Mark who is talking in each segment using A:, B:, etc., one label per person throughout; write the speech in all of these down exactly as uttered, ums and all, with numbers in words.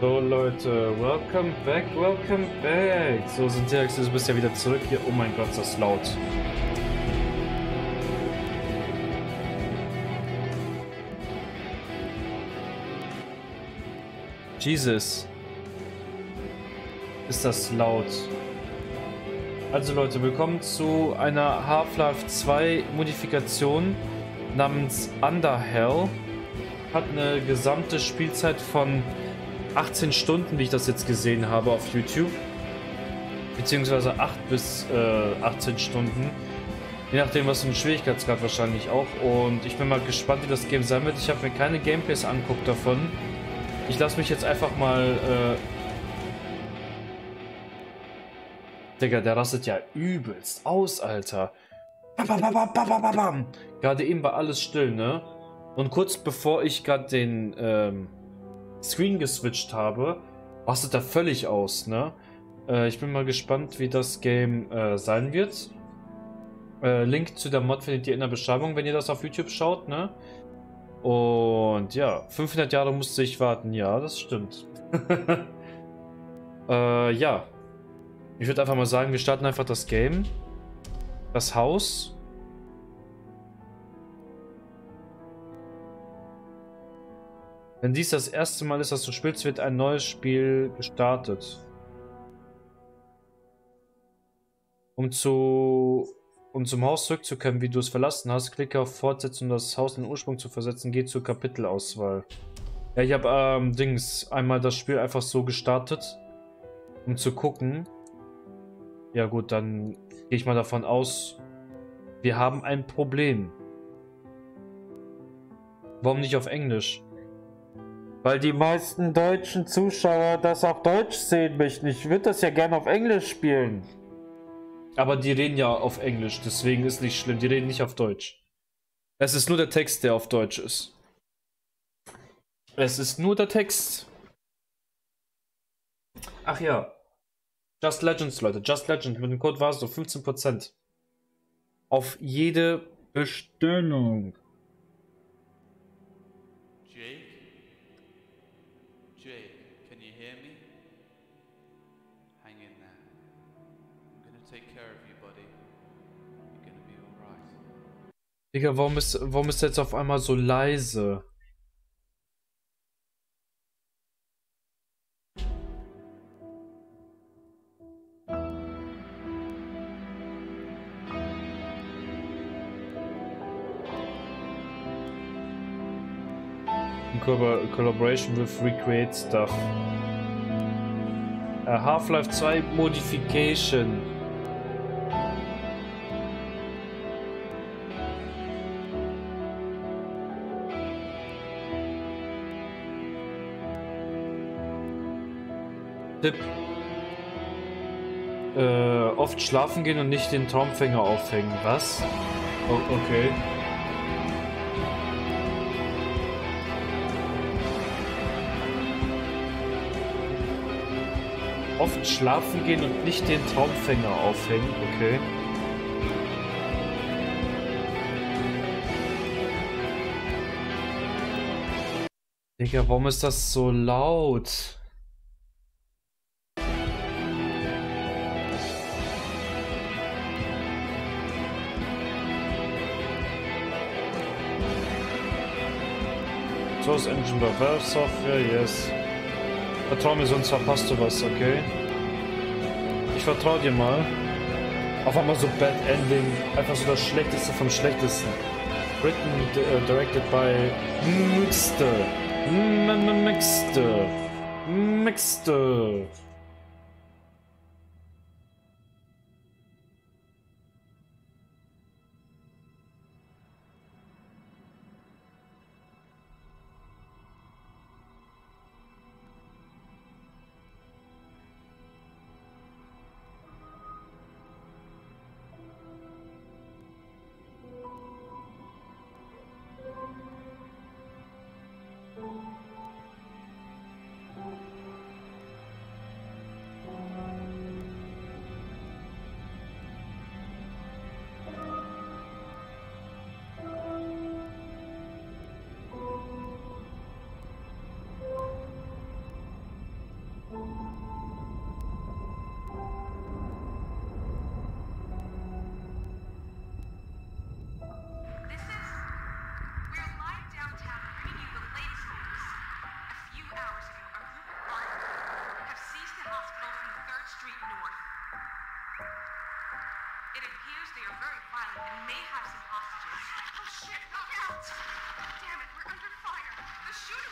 A: So Leute, welcome back, welcome back. So, Syntax, du bist ja wieder zurück hier. Oh mein Gott, ist das laut. Jesus. Ist das laut. Also Leute, willkommen zu einer Half-Life zwei Modifikation namens Underhell. Hat eine gesamte Spielzeit von achtzehn Stunden, wie ich das jetzt gesehen habe auf YouTube. Beziehungsweise acht bis achtzehn Stunden. Je nachdem, was für ein Schwierigkeitsgrad wahrscheinlich auch. Und ich bin mal gespannt, wie das Game sein wird. Ich habe mir keine Gameplays angeguckt davon. Ich lasse mich jetzt einfach mal... Äh Digga, der rastet ja übelst aus, Alter. Bam, bam, bam, bam, bam, bam. Gerade eben war alles still, ne? Und kurz bevor ich gerade den... Ähm Screen geswitcht habe, rastet er völlig aus, ne? Äh, ich bin mal gespannt, wie das Game äh, sein wird. Äh, Link zu der Mod findet ihr in der Beschreibung, wenn ihr das auf YouTube schaut, ne? Und ja, fünfhundert Jahre musste ich warten, ja, das stimmt. äh, ja. Ich würde einfach mal sagen, wir starten einfach das Game. Das Haus. Wenn dies das erste Mal ist, dass du spielst, wird ein neues Spiel gestartet. Um zu um zum Haus zurückzukommen, wie du es verlassen hast, klicke auf Fortsetzen, um das Haus in den Ursprung zu versetzen. Geh zur Kapitelauswahl. Ja, ich habe ähm, Dings einmal das Spiel einfach so gestartet, um zu gucken. Ja gut, dann gehe ich mal davon aus, wir haben ein Problem. Warum nicht auf Englisch? Weil die meisten deutschen Zuschauer das auf Deutsch sehen möchten. Ich würde das ja gerne auf Englisch spielen. Aber die reden ja auf Englisch, deswegen ist nicht schlimm. Die reden nicht auf Deutsch. Es ist nur der Text, der auf Deutsch ist. Es ist nur der Text. Ach ja. Just Legends, Leute. Just Legends. Mit dem Code war es so fünfzehn Prozent. Auf jede Bestellung. Digga, warum ist, warum ist er jetzt auf einmal so leise? In collaboration with Recreate Stuff. Uh, Half-Life zwei Modification. Tipp. Äh, oft schlafen gehen und nicht den Traumfänger aufhängen. Was? Oh, okay. Oft schlafen gehen und nicht den Traumfänger aufhängen. Okay. Digga, warum ist das so laut? Source Engine bei Valve Software, yes. Vertrau mir, sonst verpasst du was, okay? Ich vertrau dir mal. Auf einmal so Bad Ending, einfach so das Schlechteste vom Schlechtesten. Written, uh, directed by Mixter. Mixter. Mixter.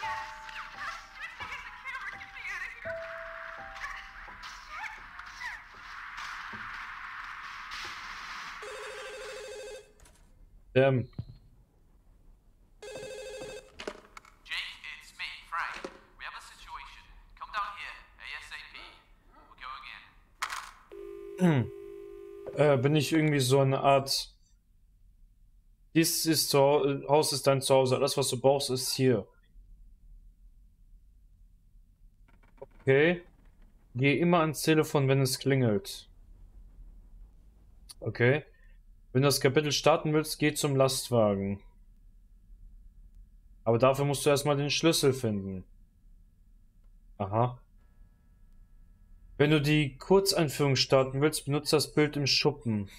A: Ähm. Hm. Äh, bin ich irgendwie so eine Art. Dies ist zu Hause, Haus ist dein Zuhause. Alles, was du brauchst, ist hier. Okay. Geh immer ans Telefon, wenn es klingelt. Okay. Wenn du das Kapitel starten willst, geh zum Lastwagen. Aber dafür musst du erstmal den Schlüssel finden. Aha. Wenn du die Kurzeinführung starten willst, benutze das Bild im Schuppen.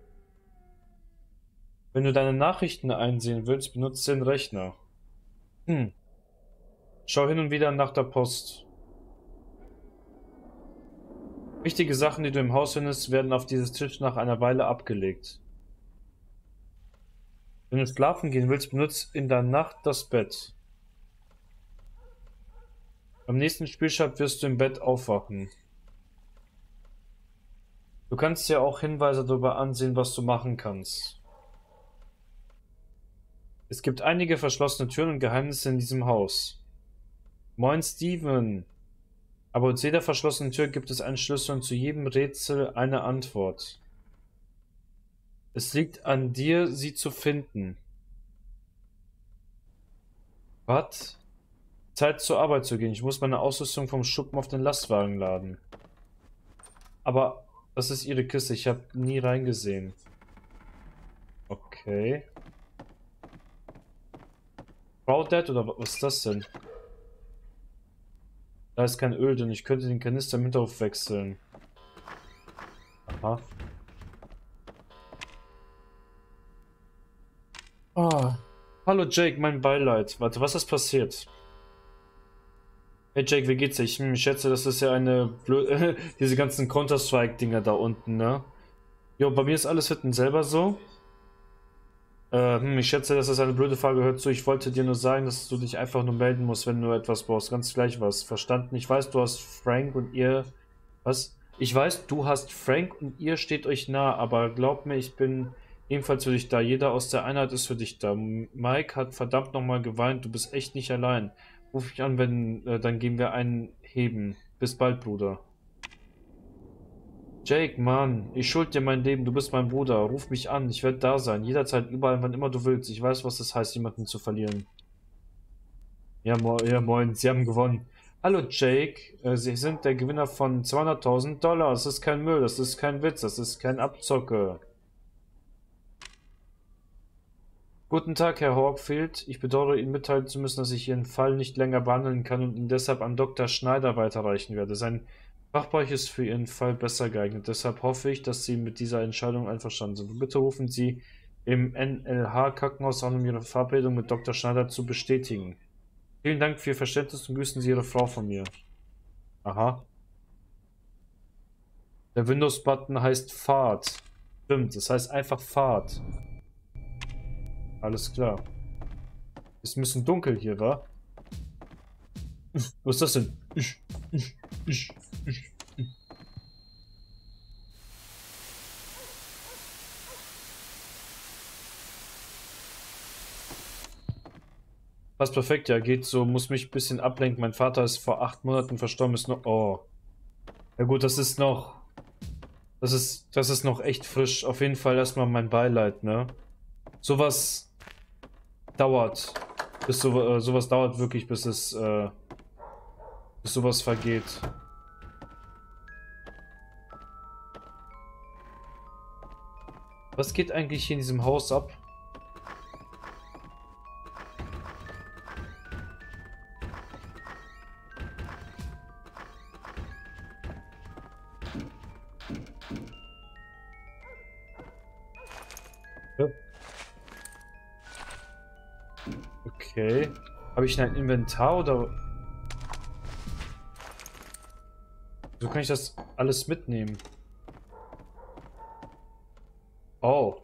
A: Wenn du deine Nachrichten einsehen willst, benutze den Rechner. Hm. Schau hin und wieder nach der Post. Wichtige Sachen, die du im Haus findest, werden auf dieses Tisch nach einer Weile abgelegt. Wenn du schlafen gehen willst, benutze in der Nacht das Bett. Beim nächsten Spielstart wirst du im Bett aufwachen. Du kannst dir auch Hinweise darüber ansehen, was du machen kannst. Es gibt einige verschlossene Türen und Geheimnisse in diesem Haus. Moin Steven. Aber zu jeder verschlossenen Tür gibt es einen Schlüssel und zu jedem Rätsel eine Antwort. Es liegt an dir, sie zu finden. Was? Zeit zur Arbeit zu gehen. Ich muss meine Ausrüstung vom Schuppen auf den Lastwagen laden. Aber das ist ihre Kiste. Ich habe nie reingesehen. Okay. Crowded oder was ist das denn? Da ist kein Öl drin. Ich könnte den Kanister mit aufwechseln. Aha. Oh. Hallo Jake, mein Beileid. Warte, was ist passiert? Hey Jake, wie geht's dir? Ich, ich schätze, das ist ja eine blöde... diese ganzen Counter-Strike-Dinger da unten, ne? Jo, bei mir ist alles hinten selber so. Äh, ich schätze, das ist eine blöde Frage. Hör zu, ich wollte dir nur sagen, dass du dich einfach nur melden musst, wenn du etwas brauchst. Ganz gleich was. Verstanden? Ich weiß, du hast Frank und ihr... Was? Ich weiß, du hast Frank und ihr steht euch nah, aber glaub mir, ich bin ebenfalls für dich da. Jeder aus der Einheit ist für dich da. Mike hat verdammt nochmal geweint. Du bist echt nicht allein. Ruf mich an, wenn... Äh, dann gehen wir einen heben. Bis bald, Bruder. Jake, Mann, ich schuld dir mein Leben, du bist mein Bruder. Ruf mich an, ich werde da sein. Jederzeit, überall, wann immer du willst. Ich weiß, was es heißt, jemanden zu verlieren. Ja, mo ja moin, Sie haben gewonnen. Hallo Jake, äh, Sie sind der Gewinner von zweihunderttausend Dollar. Das ist kein Müll, das ist kein Witz, das ist kein Abzocke. Guten Tag, Herr Hawkfield. Ich bedauere Ihnen mitteilen zu müssen, dass ich Ihren Fall nicht länger behandeln kann und ihn deshalb an Doktor Schneider weiterreichen werde. Sein Fachbereich ist für Ihren Fall besser geeignet. Deshalb hoffe ich, dass Sie mit dieser Entscheidung einverstanden sind. Bitte rufen Sie im N L H-Krankenhaus an, um Ihre Verabredung mit Doktor Schneider zu bestätigen. Vielen Dank für Ihr Verständnis und grüßen Sie Ihre Frau von mir. Aha. Der Windows-Button heißt Fahrt. Stimmt, das heißt einfach Fahrt. Alles klar. Ist ein bisschen dunkel hier, wa? Was ist das denn? Ich, ich, ich, ich. Passt perfekt, ja, geht so, muss mich ein bisschen ablenken. Mein Vater ist vor acht Monaten verstorben, ist noch... Oh. Ja gut, das ist noch... Das ist, das ist noch echt frisch. Auf jeden Fall erstmal mein Beileid, ne? Sowas dauert. Bis so, äh, sowas dauert wirklich, bis es, äh, bis sowas vergeht. Was geht eigentlich hier in diesem Haus ab? Ja. Okay. Habe ich ein Inventar oder... So kann ich das alles mitnehmen. Oh.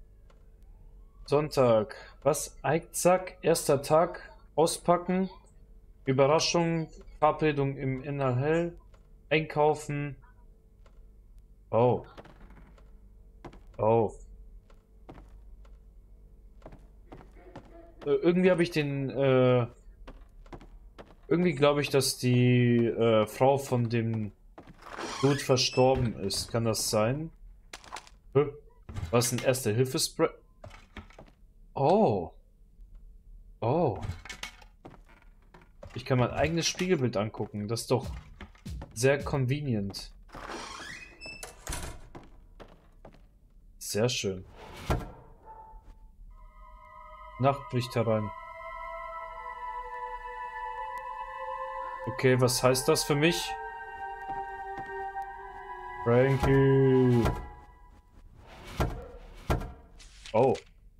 A: Sonntag. Was? Eizack. Erster Tag. Auspacken. Überraschung, Verabredung im Innenhell, einkaufen. Oh. Oh. Äh, irgendwie habe ich den, äh, irgendwie glaube ich, dass die äh, Frau von dem Dude verstorben ist. Kann das sein? Hä? Was ein Erste-Hilfe-Spray? Oh. Oh. Ich kann mein eigenes Spiegelbild angucken. Das ist doch sehr convenient. Sehr schön. Nacht bricht herein. Okay, was heißt das für mich? Frankie. Oh.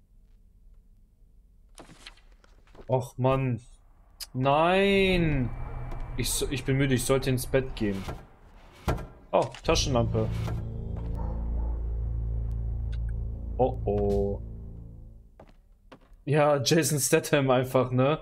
A: Och Mann. Nein. Ich, so- ich bin müde, ich sollte ins Bett gehen. Oh, Taschenlampe. Oh oh. Ja, Jason Statham einfach, ne?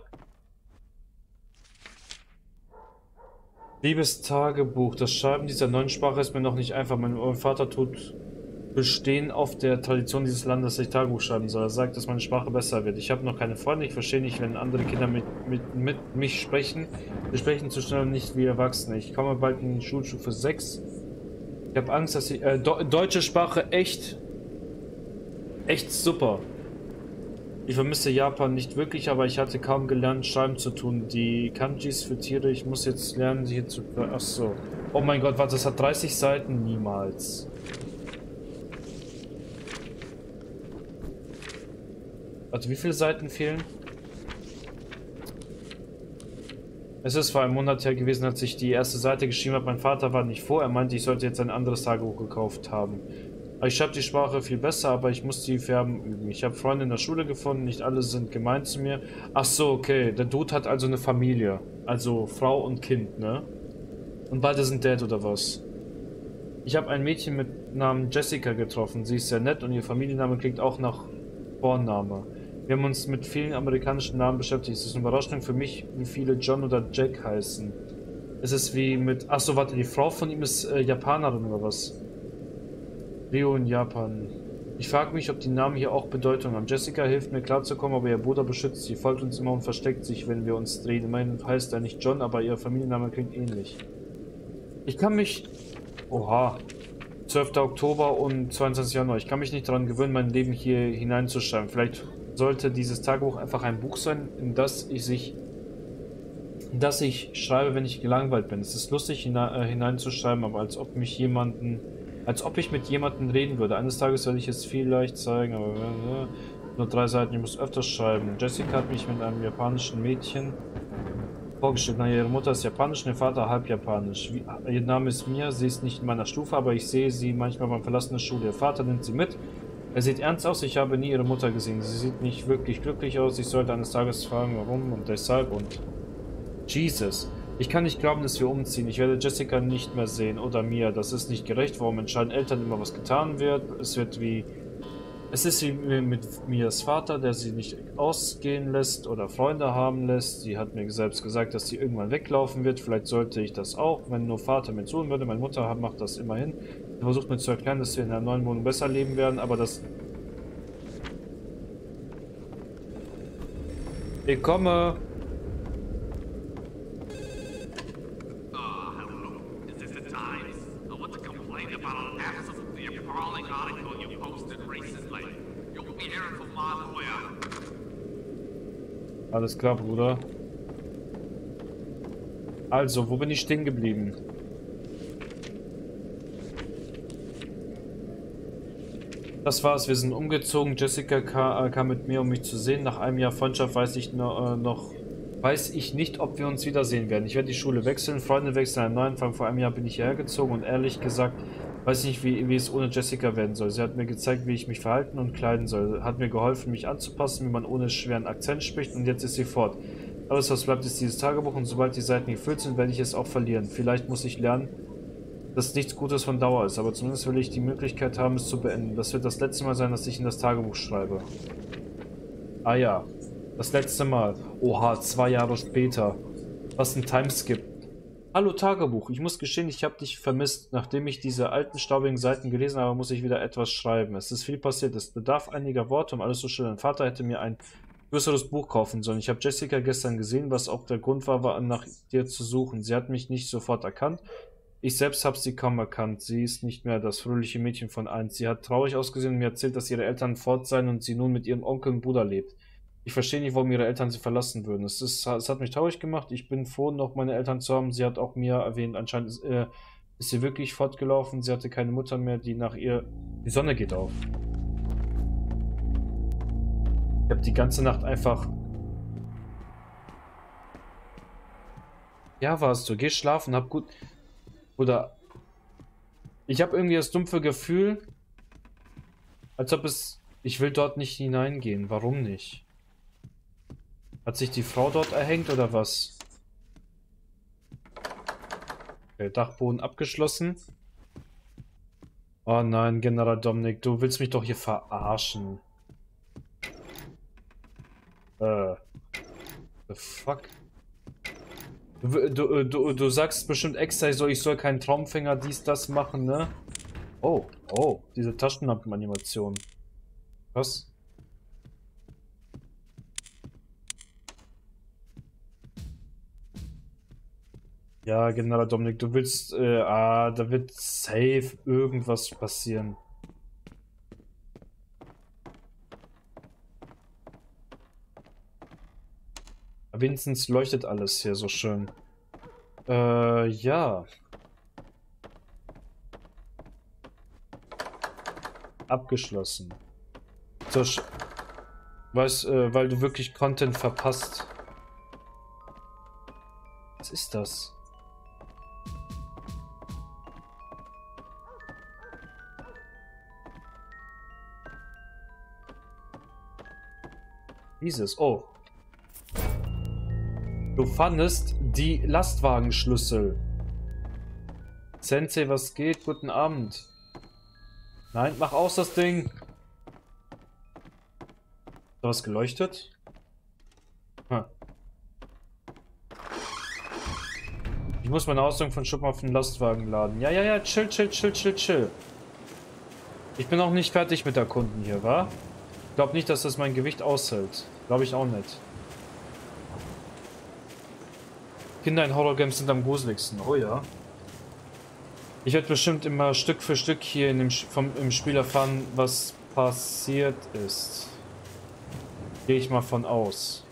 A: Liebes Tagebuch, das Schreiben dieser neuen Sprache ist mir noch nicht einfach. Mein Vater tut bestehen auf der Tradition dieses Landes, dass ich Tagebuch schreiben soll. Er sagt, dass meine Sprache besser wird. Ich habe noch keine Freunde, ich verstehe nicht, wenn andere Kinder mit, mit, mit mich sprechen. Wir sprechen zu schnell und nicht wie Erwachsene. Ich komme bald in die Schulstufe sechs. Ich habe Angst, dass ich... Äh, Do deutsche Sprache echt... Echt super. Ich vermisse Japan nicht wirklich, aber ich hatte kaum gelernt, Schreiben zu tun. Die Kanjis für Tiere, ich muss jetzt lernen, sie hier zu... Achso. Oh mein Gott, warte, das hat dreißig Seiten? Niemals. Also wie viele Seiten fehlen? Es ist vor einem Monat her gewesen, als ich die erste Seite geschrieben habe. Mein Vater war nicht vor. Er meinte, ich sollte jetzt ein anderes Tagebuch gekauft haben. Ich schreibe die Sprache viel besser, aber ich muss die Verben üben. Ich habe Freunde in der Schule gefunden, nicht alle sind gemein zu mir. Ach so, okay. Der Dude hat also eine Familie. Also Frau und Kind, ne? Und beide sind dead oder was? Ich habe ein Mädchen mit Namen Jessica getroffen. Sie ist sehr nett und ihr Familienname klingt auch nach Vorname. Wir haben uns mit vielen amerikanischen Namen beschäftigt. Es ist eine Überraschung für mich, wie viele John oder Jack heißen. Es ist wie mit... Ach so, warte, die Frau von ihm ist äh, Japanerin oder was? Rio in Japan. Ich frage mich, ob die Namen hier auch Bedeutung haben. Jessica hilft mir klarzukommen, aber ihr Bruder beschützt sie, folgt uns immer und versteckt sich, wenn wir uns drehen. Immerhin heißt er nicht John, aber ihr Familienname klingt ähnlich. Ich kann mich... Oha. zwölfter Oktober und zweiundzwanzigster Januar. Ich kann mich nicht daran gewöhnen, mein Leben hier hineinzuschreiben. Vielleicht sollte dieses Tagebuch einfach ein Buch sein, in das ich sich... in das ich schreibe, wenn ich gelangweilt bin. Es ist lustig hine äh, hineinzuschreiben, aber als ob mich jemanden... Als ob ich mit jemandem reden würde. Eines Tages werde ich es vielleicht zeigen, aber äh, nur drei Seiten, ich muss öfters schreiben. Jessica hat mich mit einem japanischen Mädchen vorgestellt. Na, ihre Mutter ist japanisch, ihr Vater halb japanisch. Wie, ihr Name ist Mia, sie ist nicht in meiner Stufe, aber ich sehe sie manchmal beim Verlassen der Schule. Ihr Vater nimmt sie mit. Er sieht ernst aus, ich habe nie ihre Mutter gesehen. Sie sieht nicht wirklich glücklich aus. Ich sollte eines Tages fragen, warum und deshalb und... Jesus. Ich kann nicht glauben, dass wir umziehen. Ich werde Jessica nicht mehr sehen. Oder Mia. Das ist nicht gerecht. Warum entscheiden Eltern immer, was getan wird? Es wird wie... Es ist wie mit Mias Vater, der sie nicht ausgehen lässt oder Freunde haben lässt. Sie hat mir selbst gesagt, dass sie irgendwann weglaufen wird. Vielleicht sollte ich das auch, wenn nur Vater mir zuhören würde. Meine Mutter macht das immerhin. Sie versucht mir zu erklären, dass wir in einer neuen Wohnung besser leben werden, aber das... Ich komme... Alles klar, Bruder. Also, wo bin ich stehen geblieben? Das war's, wir sind umgezogen. Jessica kam, äh, kam mit mir, um mich zu sehen. Nach einem Jahr Freundschaft weiß ich noch, äh, noch, weiß ich nicht, ob wir uns wiedersehen werden. Ich werde die Schule wechseln, Freunde wechseln, einen Neuanfang. Vor einem Jahr bin ich hierher gezogen und ehrlich gesagt, weiß nicht, wie, wie es ohne Jessica werden soll. Sie hat mir gezeigt, wie ich mich verhalten und kleiden soll. Hat mir geholfen, mich anzupassen, wie man ohne schweren Akzent spricht und jetzt ist sie fort. Alles, was bleibt, ist dieses Tagebuch und sobald die Seiten gefüllt sind, werde ich es auch verlieren. Vielleicht muss ich lernen, dass nichts Gutes von Dauer ist, aber zumindest will ich die Möglichkeit haben, es zu beenden. Das wird das letzte Mal sein, dass ich in das Tagebuch schreibe. Ah ja, das letzte Mal. Oha, zwei Jahre später. Was ein Timeskip. Hallo Tagebuch, ich muss gestehen, ich habe dich vermisst. Nachdem ich diese alten, staubigen Seiten gelesen habe, muss ich wieder etwas schreiben. Es ist viel passiert, es bedarf einiger Worte, um alles zu schildern. Mein Vater hätte mir ein größeres Buch kaufen sollen. Ich habe Jessica gestern gesehen, was auch der Grund war, war nach dir zu suchen. Sie hat mich nicht sofort erkannt. Ich selbst habe sie kaum erkannt. Sie ist nicht mehr das fröhliche Mädchen von einst. Sie hat traurig ausgesehen und mir erzählt, dass ihre Eltern fort seien und sie nun mit ihrem Onkel und Bruder lebt. Ich verstehe nicht, warum ihre Eltern sie verlassen würden. Es, ist, es hat mich traurig gemacht. Ich bin froh, noch meine Eltern zu haben. Sie hat auch mir erwähnt, anscheinend ist, äh, ist sie wirklich fortgelaufen. Sie hatte keine Mutter mehr, die nach ihr... Die Sonne geht auf. Ich habe die ganze Nacht einfach... Ja, warst du. Geh schlafen, hab gut... Oder... Ich habe irgendwie das dumpfe Gefühl, als ob es... Ich will dort nicht hineingehen. Warum nicht? Hat sich die Frau dort erhängt oder was? Okay, Dachboden abgeschlossen. Oh nein, General Dominik, du willst mich doch hier verarschen. Äh. The fuck? Du, du, du, du sagst bestimmt extra, ich soll, ich soll keinen Traumfänger dies, das machen, ne? Oh, oh, diese Taschenlampenanimation. Was? Ja, General Dominik, du willst, äh, ah, da wird safe irgendwas passieren. Wenigstens leuchtet alles hier so schön. Äh, ja. Abgeschlossen. So, weiß, äh, weil du wirklich Content verpasst. Was ist das? Dieses, oh. Du fandest die Lastwagenschlüssel. Sensei, was geht? Guten Abend. Nein, mach aus das Ding. Hat da was geleuchtet? Hm. Ich muss meine Ausrüstung von Schuppen auf den Lastwagen laden. Ja, ja, ja, chill, chill, chill, chill, chill. Ich bin auch nicht fertig mit der Kunden hier, wa? Ich glaube nicht, dass das mein Gewicht aushält. Glaube ich auch nicht. Kinder in Horrorgames sind am gruseligsten. Oh ja. Ich werde bestimmt immer Stück für Stück hier in dem, vom, im Spiel erfahren, was passiert ist. Gehe ich mal von aus.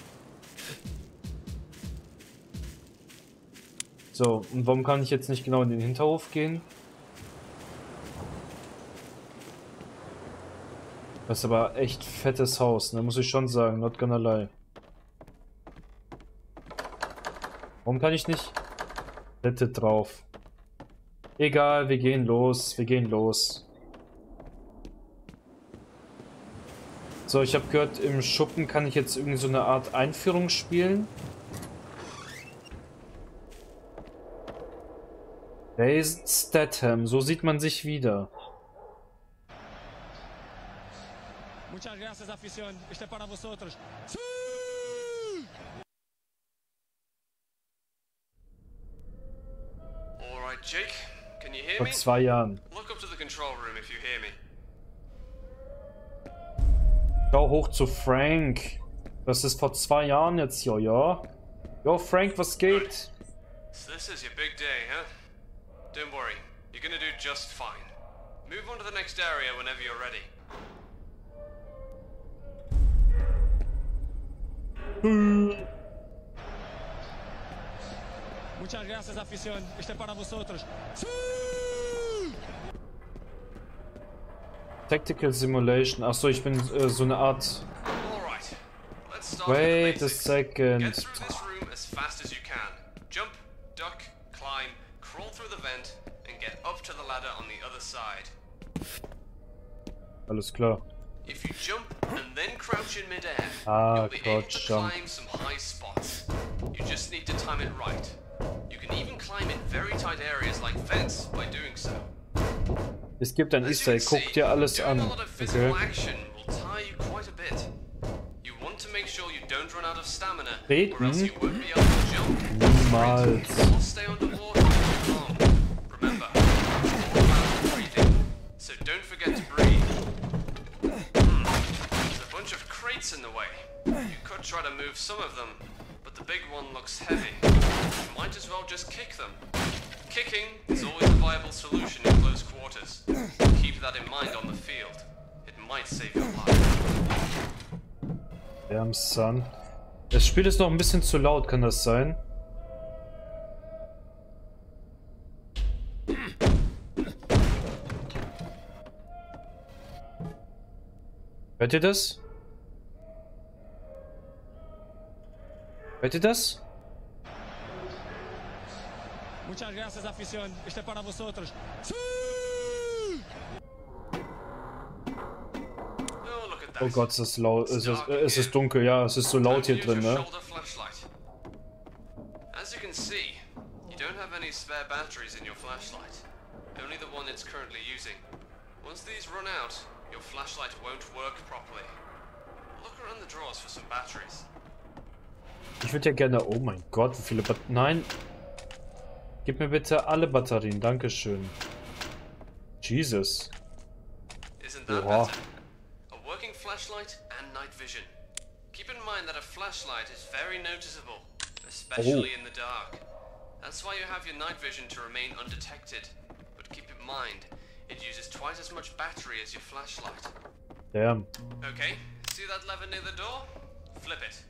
A: So, und warum kann ich jetzt nicht genau in den Hinterhof gehen? Das ist aber echt fettes Haus, ne? Muss ich schon sagen, not gonna lie. Warum kann ich nicht? Bitte drauf. Egal, wir gehen los, wir gehen los. So, ich habe gehört, im Schuppen kann ich jetzt irgendwie so eine Art Einführung spielen. Jason Statham, so sieht man sich wieder.
B: Muchas gracias, afición. Este para vosotros.
C: All right, Jake. Can you hear
A: Vor
C: me?
A: zwei Jahren.
C: Look up to the control room if you hear me.
A: Schau hoch zu Frank. Das ist vor zwei Jahren jetzt hier, ja? Jo, Frank, was geht?
C: So this is your big day, huh? Don't worry, you're gonna do just fine. Move on to the next area whenever you're ready.
B: Muchas gracias, afición. Este para vosotros.
A: Tactical Simulation. Achso, ich bin äh, so eine Art...
C: All right, let's start
A: Wait
C: with the
A: a
C: basics.
A: second.
C: Get through this room as fast as you can. Jump, duck, climb, crawl through the vent, and get up to the ladder on the other side.
A: Alles klar.
C: If you jump and then crouch in midair,
A: Ah,
C: you'll be able
A: crouch
C: to
A: jump.
C: climb some high spots. You just need to time it right. You can even climb in very tight areas like vents by doing so.
A: Es gibt ein
C: As
A: Easter
C: you
A: Egg,
C: can
A: guck
C: see,
A: dir alles
C: doing
A: an.
C: a lot of physical
A: Okay.
C: action will tire you quite a bit. You want to make sure you don't run out of stamina, or
A: Treten?
C: else you won't be able to jump.
A: Niemals.
C: I'll stay underwater for long. Remember, it's all about breathing, so don't forget to breathe. Hmm. There's a bunch of crates in the way. You could try to move some of them, but the big one looks heavy. You might as well just kick them. Kicking is always a viable solution in close quarters. Keep that in mind on the field. It might save your life.
A: Damn son. Das Spiel ist noch ein bisschen zu laut, kann das sein? Hört ihr das? Hört ihr das?
B: Muchas gracias, afición. Este para vosotros.
C: Oh, look at that.
A: Oh Gott, es ist laut. Es ist, es ist dunkel, ja, es ist so laut hier drin, ne?
C: As you can see, you don't have any spare batteries in your flashlight. Only the one it's currently using. Once these run out, your flashlight won't work properly. Look around the drawers for some batteries.
A: Ich würde ja gerne... Oh mein Gott, wie viele Batterien... Nein! Gib mir bitte alle Batterien, dankeschön. Jesus.
C: Isn't that
A: Oha.
C: better? A working flashlight and night vision. Keep in mind that a flashlight is very noticeable, especially in the dark. That's why you have your night vision to remain undetected. But keep in mind, it uses twice as much battery as your flashlight.
A: Damn.
C: Okay, see that lever near the door? Flip it.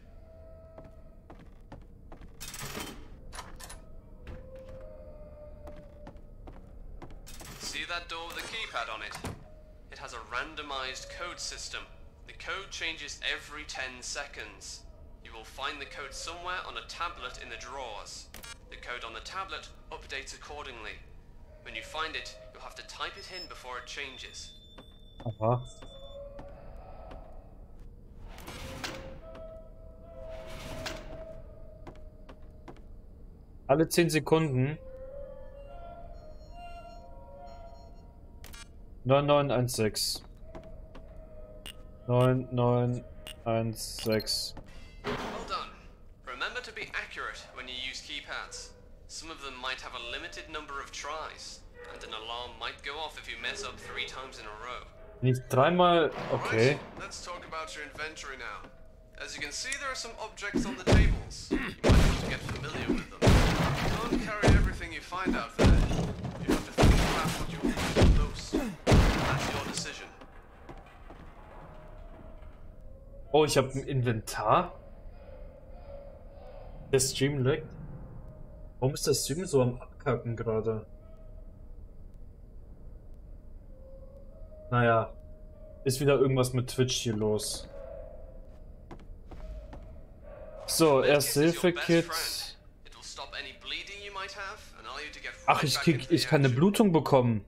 C: See that door with a keypad on it? It has a randomized code system. The code changes every ten seconds. You will find the code somewhere on a tablet in the drawers. The code on the tablet updates accordingly. When you find it, you'll have to type it in before it changes.
A: Aha. Alle zehn Sekunden. neun neun eins sechs. neun neun eins sechs.
C: Well done. Remember to be accurate when you use keypads. Some of them might have a limited number of tries, and an alarm might go off if you mess up three times in a row.
A: Nicht dreimal. Okay.
C: Right, let's talk about your inventory now. As you can see, there are some objects on the tables. You might have to get familiar with them. Don't carry everything you find out there. You have to think about what you will do most. That's your decision.
A: Oh, ich habe ein Inventar. Der Stream leckt. Warum ist der Stream so am Abkacken gerade? Naja, ist wieder irgendwas mit Twitch hier los. So, Erste-Hilfe-Kit. Ach, ich krieg, ich kann eine Blutung bekommen.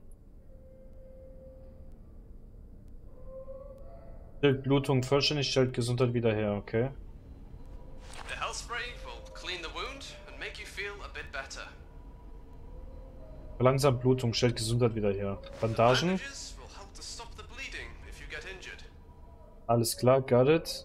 A: Stellt Blutung vollständig, stellt Gesundheit wieder her, okay.
C: The health spray will clean the wound and make you feel a bit better.
A: Langsam Blutung, stellt Gesundheit wieder her. Bandagen. Alles klar, got it.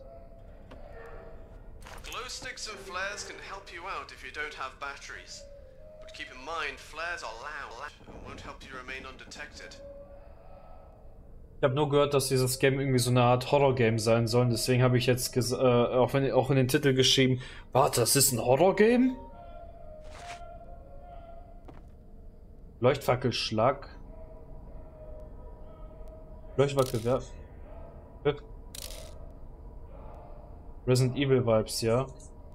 C: Glow sticks and flares can help you out if you don't have batteries. But keep in mind, flares are loud and won't help you remain undetected.
A: Ich habe nur gehört, dass dieses Game irgendwie so eine Art Horror-Game sein soll. Deswegen habe ich jetzt äh, auch, in, auch in den Titel geschrieben, warte, das ist ein Horror-Game? Leuchtfackelschlag. Leuchtfackel werfen. Resident Evil Vibes, ja.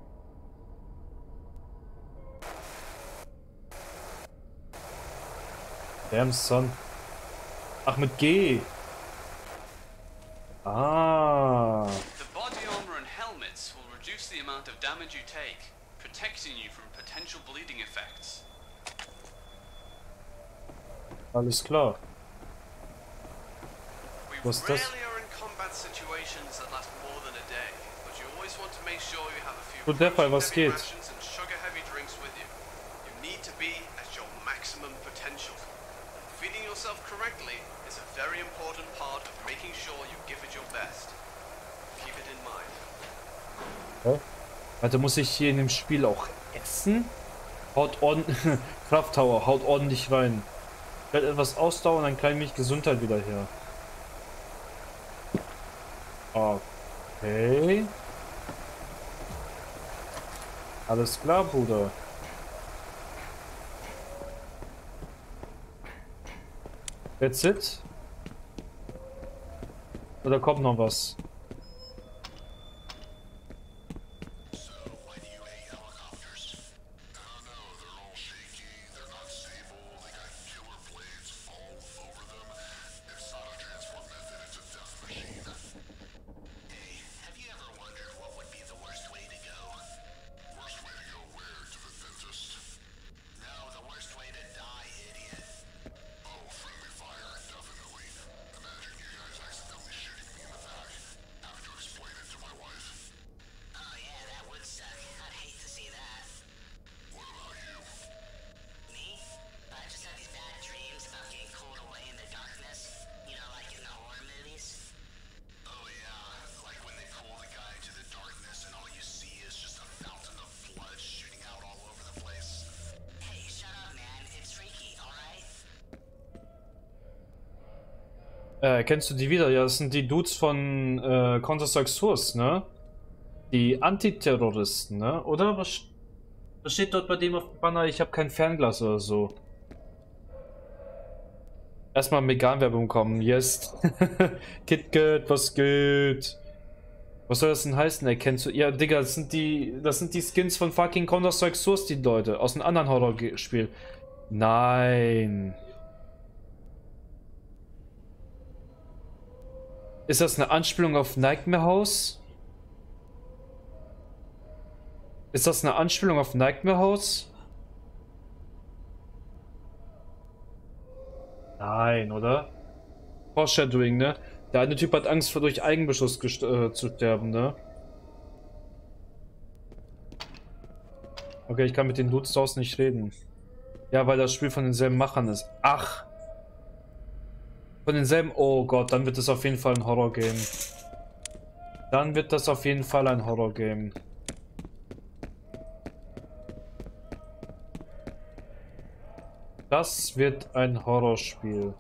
A: Damn son. Ach, mit G. Ah.
C: The body armor and helmets will reduce the amount of damage you take, protecting you from potential bleeding effects.
A: Alles klar.
C: We
A: Was
C: rarely
A: das?
C: are in combat situations that last more than a day, but you always want to make sure you have a few
A: So, der Fall, was
C: protein-heavy
A: geht?
C: rations and sugar-heavy drinks with you. You need to be at your maximum potential. Feeding yourself correctly is a very important part of making sure you give it your best. Keep it in mind.
A: Hä? Warte, muss ich hier in dem Spiel auch essen? Haut ordentlich. Krafttower, haut ordentlich rein. Stellt etwas Ausdauer und ein klein wenig Gesundheit wieder her. Okay. Alles klar, Bruder. That's it? Oder kommt noch was? Äh, kennst du die wieder? Ja, das sind die Dudes von äh, Counter-Strike Source, ne? Die Antiterroristen, ne? Oder? Was, was steht dort bei dem auf dem Banner? Ich habe kein Fernglas oder so. Erstmal Megan-Werbung kommen. Yes. KitKat, was geht? Was soll das denn heißen? Ey, kennst du? Ja, Digga, das sind die, das sind die Skins von fucking Counter-Strike Source, die Leute. Aus einem anderen Horrorspiel. Nein. Ist das eine Anspielung auf Nightmare House? Ist das eine Anspielung auf Nightmare House? Nein, oder? Foreshadowing, ne? Der eine Typ hat Angst vor durch Eigenbeschuss äh, zu sterben, ne? Okay, ich kann mit den Dudes draußen nicht reden. Ja, weil das Spiel von denselben Machern ist. Ach! Von denselben... Oh Gott, dann wird es auf jeden Fall ein Horror-Game. Dann wird das auf jeden Fall ein Horror-Game. Das wird ein Horrorspiel.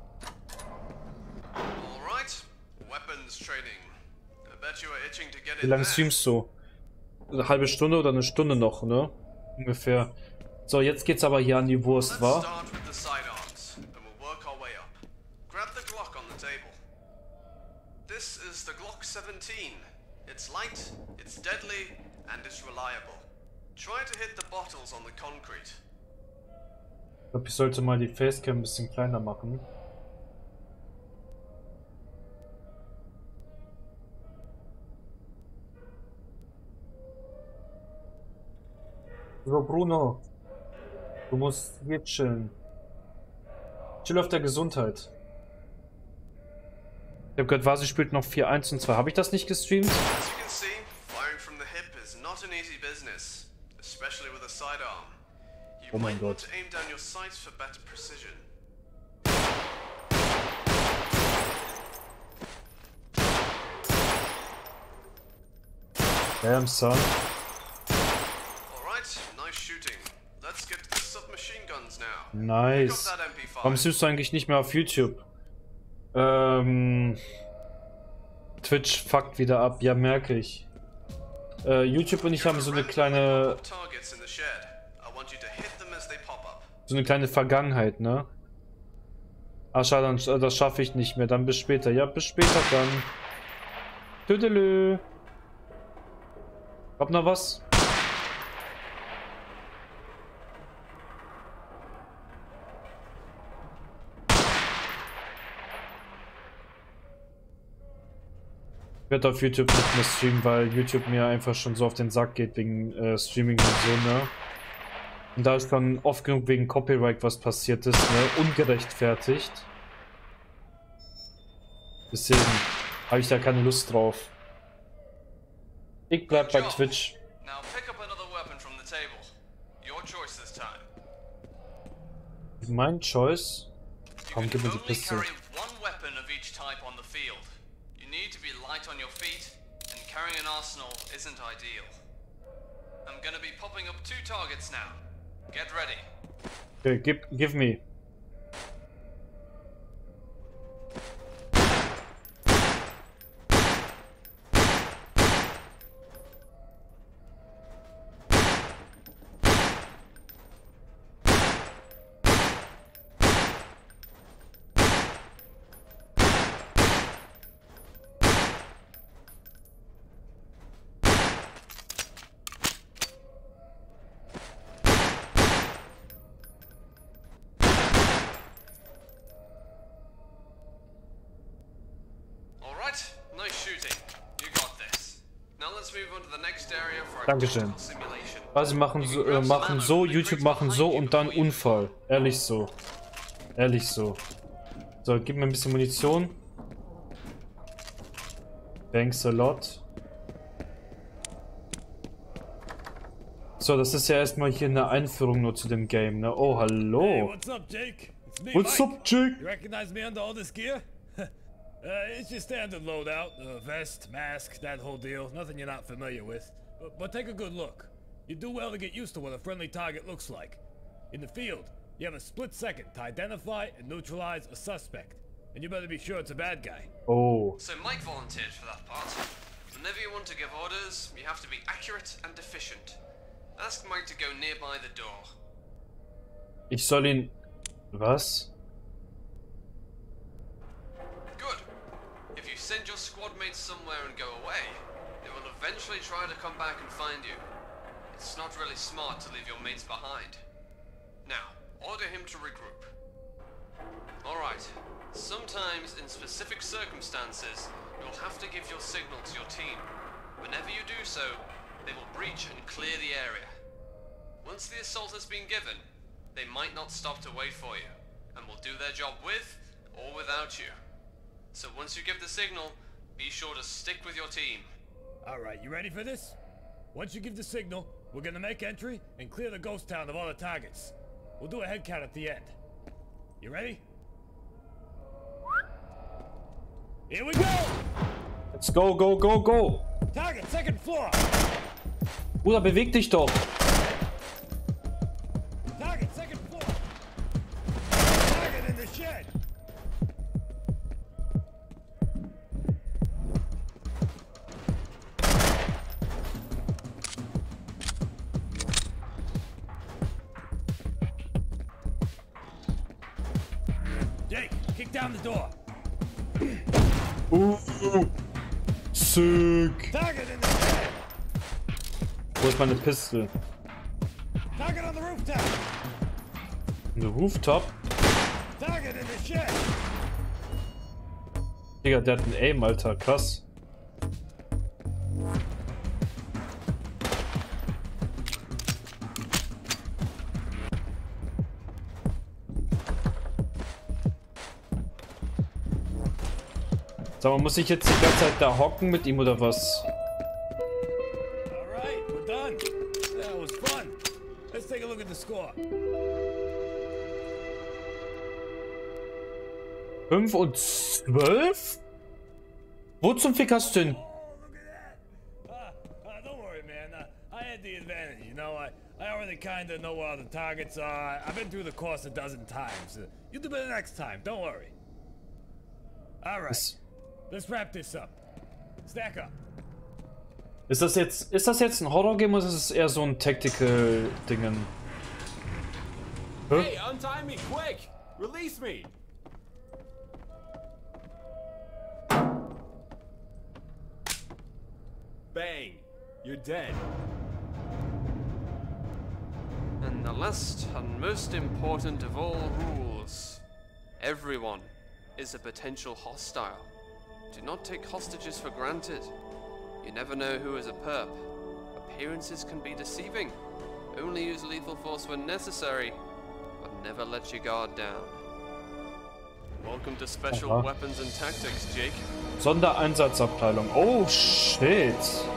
A: Wie lange streamst du? Eine halbe Stunde oder eine Stunde noch, ne? Ungefähr. So, jetzt geht's aber hier an die Wurst, wa?
C: This is the Glock seventeen. It's light, it's deadly, and it's reliable. Try to hit the bottles on the concrete.
A: Ich glaube, ich sollte mal die Facecam ein bisschen kleiner machen. So, Bruno. Du musst hier chillen. Chill auf der Gesundheit. Ich habe gehört, Vasi spielt noch vier eins und zwei. Habe ich das nicht gestreamt?
C: As you can see, firing from the hip is not an easy business, especially with a sidearm. You
A: Oh mein
C: might want
A: Gott.
C: to aim down your sights for better precision.
A: Damn, son.
C: Alright, nice shooting. Let's get to the submachine guns now. Pick up
A: Nice.
C: that M P five.
A: Warum streamst du eigentlich nicht mehr auf YouTube? Ähm... Twitch fuckt wieder ab, ja, merke ich. Äh, YouTube und ich haben so eine kleine...
C: Targets in the shed. I want you to hit them as they pop up.
A: So eine kleine Vergangenheit, ne? Ah, schade, dann- das schaffe ich nicht mehr. Dann bis später. Ja, bis später dann. Tüdelü. Kommt noch was? Ich werde auf YouTube nicht mehr streamen, weil YouTube mir einfach schon so auf den Sack geht wegen äh, Streaming und so, ne? Und da ist dann oft genug wegen Copyright was passiert ist, ne? Ungerechtfertigt. Deswegen habe ich da keine Lust drauf. Ich bleib bei Twitch.
C: Now pick up another weapon from the table. Your choice this time.
A: Mein Choice?
C: You
A: Komm,
C: can
A: gib mir die
C: only
A: Piste.
C: carry one weapon of each type on the field. You need to be light on your feet, and carrying an arsenal isn't ideal. I'm gonna be popping up two targets now. Get ready.
A: Okay, give, give me.
C: Nice shooting. You got this. Now let's move on to the next area for a
A: Dankeschön.
C: simulation.
A: Also machen so, äh, machen so, YouTube machen so und dann Unfall. Ehrlich so. Ehrlich so. So, gib mir ein bisschen Munition. Thanks a lot. So, das ist ja erstmal hier eine Einführung nur zu dem Game, ne? Oh, hallo.
D: Hey, what's up, Jake? It's me,
A: What's
D: Mike.
A: up, Jake?
D: You recognize me under all this gear? uh, it's your standard loadout. Uh, vest, mask, that whole deal. Nothing you're not familiar with. But, but take a good look. You do well to get used to what a friendly target looks like. In the field, you have a split second to identify and neutralize a suspect. And you better be sure it's a bad guy.
A: Oh.
C: So Mike volunteered for that part. Whenever you want to give orders, you have to be accurate and efficient. Ask Mike to go nearby the door.
A: Ich soll ihn... Was?
C: Good. If you send your squad mates somewhere and go away, they will eventually try to come back and find you. It's not really smart to leave your mates behind. Now, order him to regroup. Alright. Sometimes, in specific circumstances, you'll have to give your signal to your team. Whenever you do so, they will breach and clear the area. Once the assault has been given, they might not stop to wait for you, and will do their job with or without you. So once you give the signal, be sure to stick with your team.
D: Alright, you ready for this? Once you give the signal, we're gonna make entry and clear the ghost town of all the targets. We'll do a head count at the end. You ready? Here we go!
A: Let's go, go, go, go!
D: Target, second floor!
A: Bruder, beweg dich doch!
D: Target, second floor! Target in the shed! Jake, kick down the door!
A: Uh, sick!
D: Target in the shed!
A: Wo ist meine Pistole?
D: Target on the rooftop!
A: Eine Rooftop?
D: Target in the shed!
A: Digga, der hat ein Aim, Alter, krass. Sag mal, muss ich jetzt die ganze Zeit da hocken mit ihm oder was?
D: Alright, we're done. That was fun. Let's take a look at the score.
A: fünf und zwölf? Wo zum Fick hast du denn?
D: Oh, look at that! Uh, uh, don't worry, man. Uh, I had the advantage, you know. I, I already kind of know where all the targets are. I've been through the course a dozen times. Uh, you'll do better next time. Don't worry. All right. Let's wrap this up. Stack up.
A: Ist das jetzt, ist das jetzt ein Horror-Game oder ist es eher so ein Tactical-Dingen?
E: Hey, untie me, quick! Release me! Bang! You're dead.
C: And the last and most important of all rules. Everyone is a potential hostile. Do not take hostages for granted. You never know who is a perp. Appearances can be deceiving. Only use lethal force when necessary, but never let your guard down. Welcome to Special
A: Aha.
C: Weapons and Tactics, Jake.
A: Sondereinsatzabteilung. Oh, shit.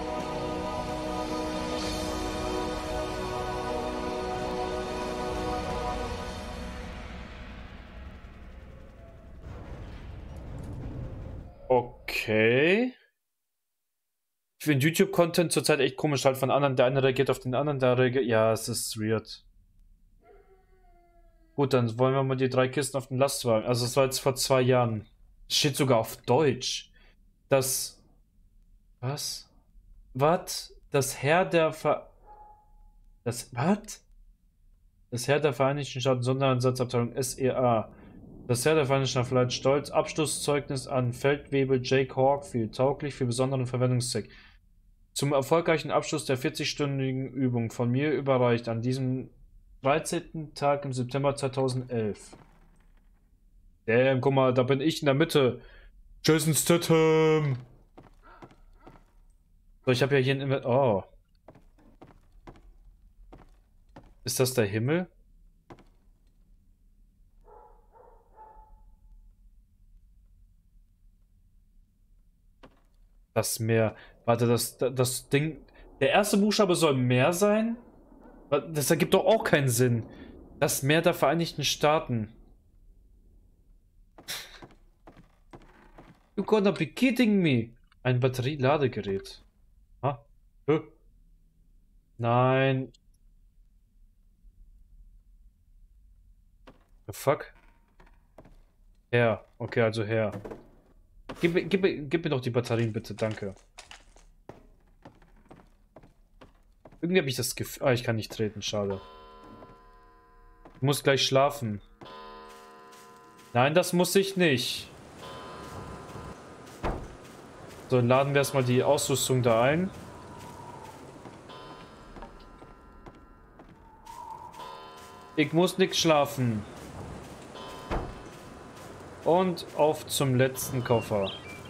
A: Okay. Ich finde YouTube-Content zurzeit echt komisch, halt von anderen. Der eine reagiert auf den anderen, der reagiert. Ja, es ist weird. Gut, dann wollen wir mal die drei Kisten auf den Lastwagen. Also es war jetzt vor zwei Jahren. Steht sogar auf Deutsch. Das... Was? Was? Das Heer der Ver... Das... Was? Das Heer der Vereinigten Staaten Sondereinsatzabteilung S E A. Das Heer der Vereinigten Staaten verleiht stolz Abschlusszeugnis an Feldwebel Jake Hawkfield, tauglich für besonderen Verwendungszweck. Zum erfolgreichen Abschluss der vierzigstündigen Übung von mir überreicht an diesem dreizehnten Tag im September zweitausendelf. Damn, guck mal, da bin ich in der Mitte. Jason Statham. So, ich habe ja hier ein... Inve oh. Ist das der Himmel? Das Meer. Warte, das, das Ding... Der erste Buchstabe soll Meer sein? Das ergibt doch auch keinen Sinn. Das Meer der Vereinigten Staaten. You gonna be kidding me? Ein Batterieladegerät. Ha? Huh? Nein. The fuck? Her. Okay, also her. Gib, gib, gib mir doch die Batterien bitte, danke. Irgendwie habe ich das Gefühl... Ah, ich kann nicht treten, schade. Ich muss gleich schlafen. Nein, das muss ich nicht. So, dann laden wir erstmal die Ausrüstung da ein. Ich muss nicht schlafen. Und auf zum letzten Koffer.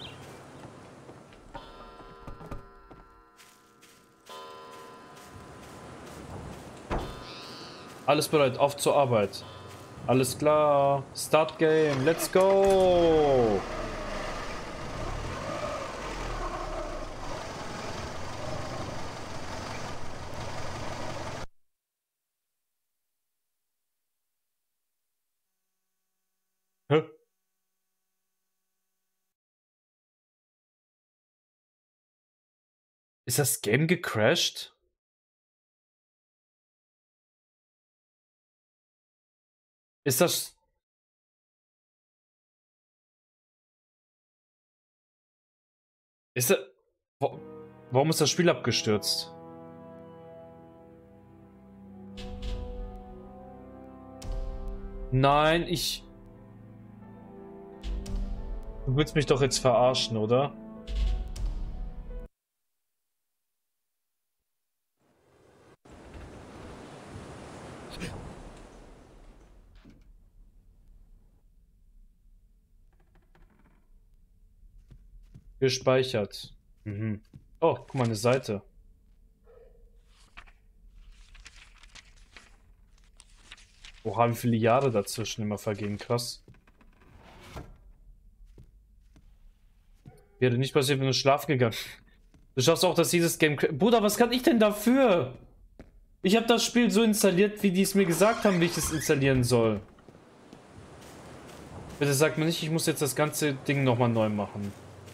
A: Alles bereit, auf zur Arbeit. Alles klar. Start Game, let's go! Hä? Ist das Game gecrashed? Ist das... Ist das... Warum ist das Spiel abgestürzt? Nein, ich... Du willst mich doch jetzt verarschen, oder? Gespeichert. Mhm. Oh, guck mal, eine Seite. Oha, wie viele Jahre dazwischen immer vergehen. Krass. Wäre nicht passiert, wenn du schlafen gegangen. Du schaffst auch, dass dieses Game... Bruder, was kann ich denn dafür? Ich habe das Spiel so installiert, wie die es mir gesagt haben, wie ich es installieren soll. Bitte sag mir nicht, ich muss jetzt das ganze Ding nochmal neu machen.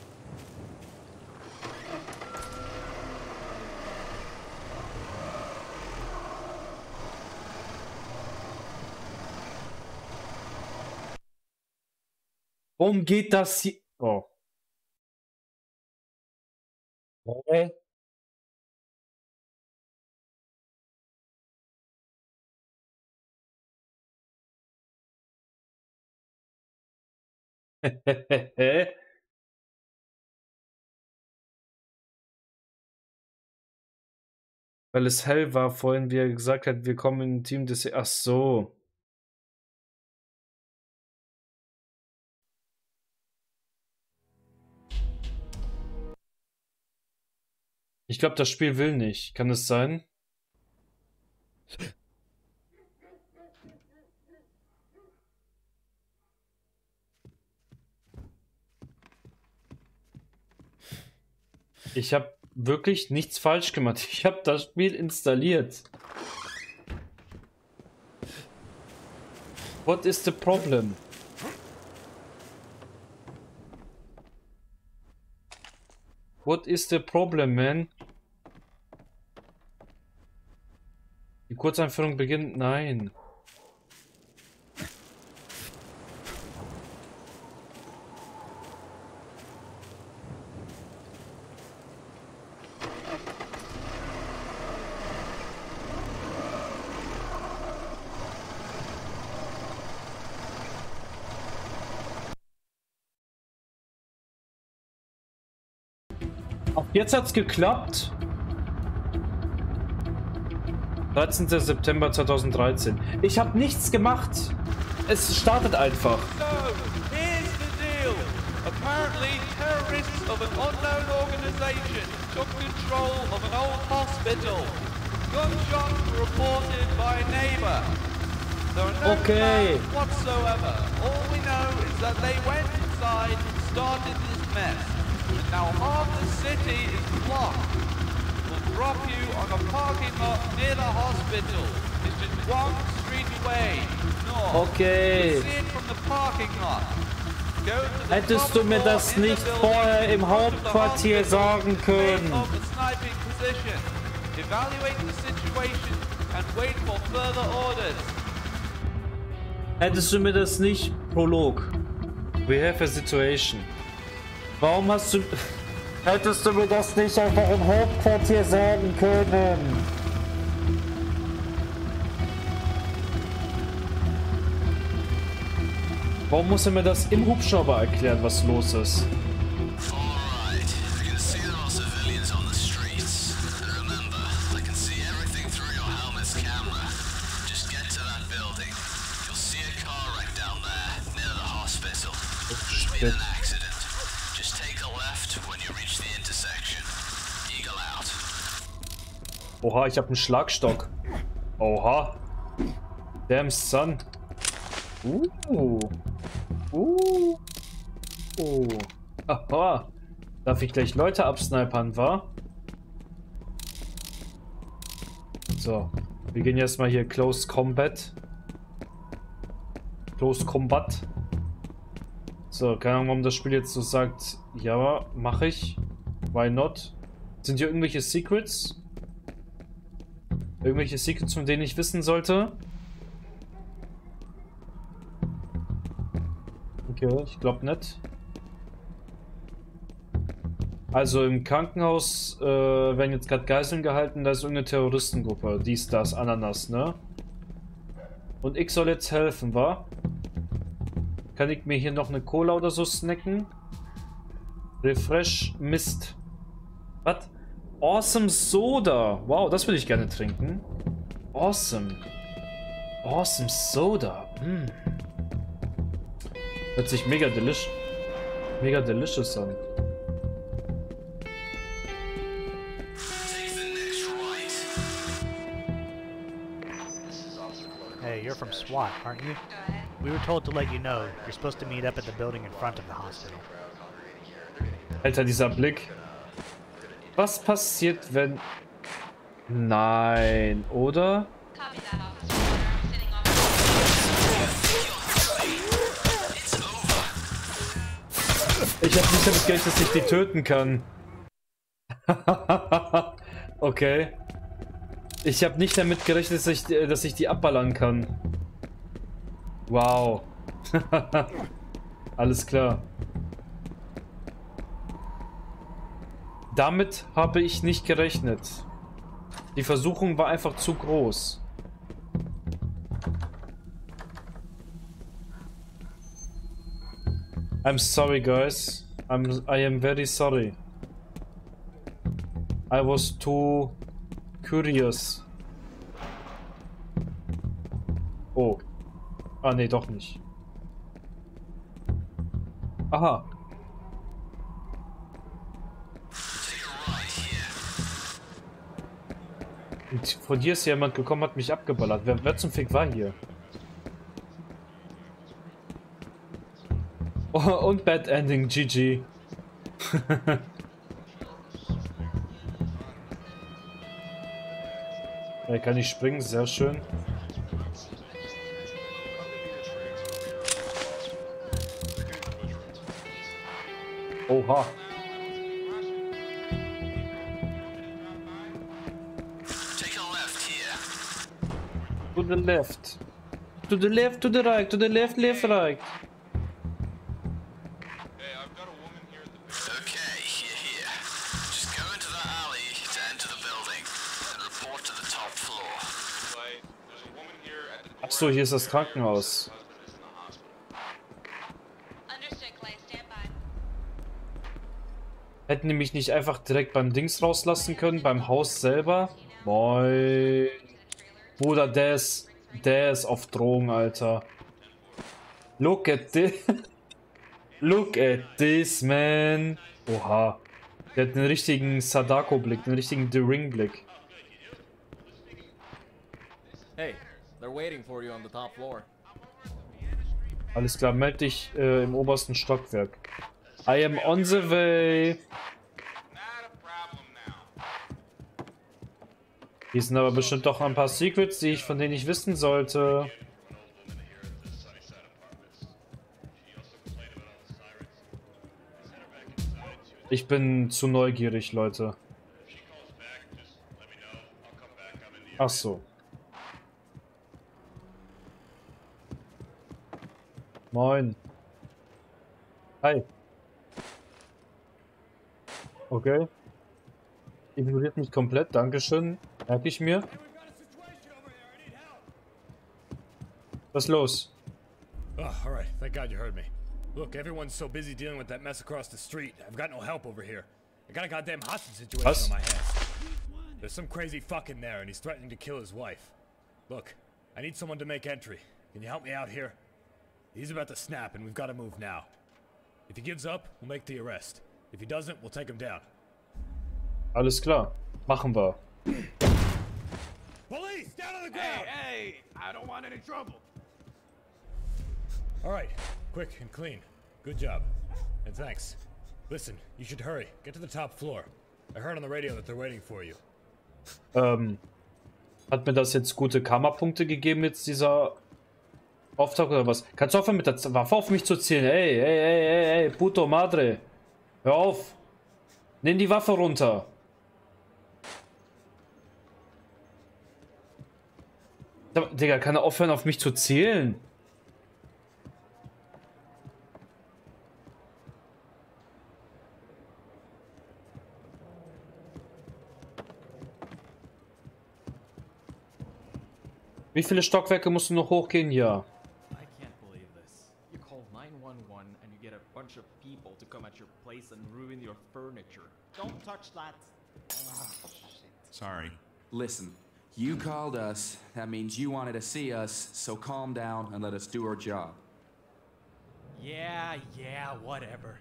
A: Warum geht das hier? Oh. Okay. Weil es hell war vorhin, wie er gesagt hat, wir kommen in ein Team des... Ach so. Ich glaube, das Spiel will nicht. Kann es sein? Ich habe wirklich nichts falsch gemacht. Ich habe das Spiel installiert. What is the problem? What is the problem, man? Die Kurzeinführung beginnt. Nein. Jetzt hat's geklappt. dreizehnter September zweitausenddreizehn. Ich habe nichts gemacht. Es startet einfach.
F: So, here's the deal. Apparently, terrorists of an unknown organization took control of an old hospital. Gunshots were reported by a neighbor. There are no
A: Okay.
F: facts whatsoever. All we know is that they went inside and started this mess. And now half the city is blocked. We'll drop you on a parking lot near the hospital. It's just one street away. North.
A: Okay.
F: You'll see it from the parking lot. Go to the
A: Hättest
F: top
A: du mir
F: floor
A: das
F: in the
A: nicht
F: building,
A: vorher im
F: in front of the
A: Hauptquartier
F: hospital,
A: sagen können?
F: of the sniping position. Evaluate the situation and wait for further orders.
A: Hättest du mir das nicht... Prolog. We have a situation. Warum hast du... Hättest du mir das nicht einfach im Hauptquartier sagen können? Warum muss er mir das im Hubschrauber erklären, was los ist?
G: Alright, I can see there are civilians on the streets. And remember, I can see everything through your helmet's camera. Just get to that building. You'll see a car wreck down there, near the hospital. There's been an accident. Just take a left when you reach the intersection. Eagle out.
A: Oha, ich habe einen Schlagstock. Oha. Damn son. Uh. Uh. Uh. Aha. Darf ich gleich Leute absnipern, wa? So. Wir gehen jetzt mal hier Close Combat. Close Combat. So, keine Ahnung, warum das Spiel jetzt so sagt. Ja, mache ich. Why not? Sind hier irgendwelche Secrets? Irgendwelche Secrets, von denen ich wissen sollte? Okay, ich glaube nicht. Also im Krankenhaus äh, werden jetzt gerade Geiseln gehalten, da ist irgendeine Terroristengruppe. Dies, das, Ananas, ne? Und ich soll jetzt helfen, wa? Kann ich mir hier noch eine Cola oder so snacken? Refresh Mist. Was? Awesome Soda. Wow, das würde ich gerne trinken. Awesome. Awesome Soda. Mm. Hört sich mega delish. Mega delicious an.
G: Take the next right.
H: Hey, you're from SWAT, aren't you? We were told to let you know. You're supposed to meet up at the building in front of the hospital.
A: Alter, dieser Blick. Was passiert, wenn... Nein, oder? Ich habe nicht damit gerechnet, dass ich die töten kann. Okay. Ich habe nicht damit gerechnet, dass ich, dass ich die abballern kann. Wow. Alles klar. Damit habe ich nicht gerechnet. Die Versuchung war einfach zu groß. I'm sorry, guys. I'm, I am very sorry. I was too curious. Oh. Ah, nee, doch nicht. Aha. Und von hier ist jemand gekommen, hat mich abgeballert. Wer, wer zum Fick war hier? Oh, und Bad Ending, G G. Ja, kann ich springen, sehr schön. Oha.
G: Take a left here.
A: To the left. To the left, to the right, to the left, left, right.
G: Okay, you're here. Just go into the alley to enter the building and report to the top floor.
A: Ach so, hier ist das Krankenhaus. Hätten die mich nicht einfach direkt beim Dings rauslassen können, beim Haus selber? Moin. Bruder, der ist, der ist auf Drogen, Alter. Look at this. Look at this, man. Oha. Der hat den richtigen Sadako-Blick, den richtigen The Ring-Blick.
I: Hey, they're waiting for you on the top floor.
A: Alles klar, melde dich äh, im obersten Stockwerk. I am on the way. Hier sind aber bestimmt doch ein paar Secrets, die ich von denen ich wissen sollte. Ich bin zu neugierig, Leute. Ach so. Moin. Hi. Okay. Ignoriert mich komplett, dankeschön. Merke ich mir. Was ist los?
D: Oh, all right. Thank God you heard me. Look, everyone's so busy dealing with that mess across the street. I've got no help over here. I got a goddamn hostage situation
A: Was?
D: on my hands. There's some crazy fuck in there, and he's threatening to kill his wife. Look, I need someone to make entry. Can you help me out here? He's about to snap, and we've got to move now. If he gives up, we'll make the arrest. If he doesn't, we'll take him down.
A: Alles klar. Machen wir.
D: Police, down on the ground!
E: Hey, hey, I don't want any trouble.
D: All right, quick and clean. Good job. And thanks. Listen, you should hurry. Get to the top floor. I heard on the radio that they're waiting for you.
A: Ähm, hat mir das jetzt gute Karma-Punkte gegeben, jetzt dieser Auftrag oder was? Kannst du aufhören mit der Waffe auf mich zu zielen? Ey, ey, ey, ey, ey, puto madre. Hör auf. Nimm die Waffe runter. Digga, kann er aufhören, auf mich zu zielen? Wie viele Stockwerke musst du noch hochgehen? Ja.
I: I can't believe this. You call nine one one and you get a bunch of people to come at your place and ruin your furniture. Don't touch that. Oh, shit.
J: Sorry.
K: Listen, you called us. That means you wanted to see us, so calm down and let us do our job.
I: Yeah, yeah, whatever.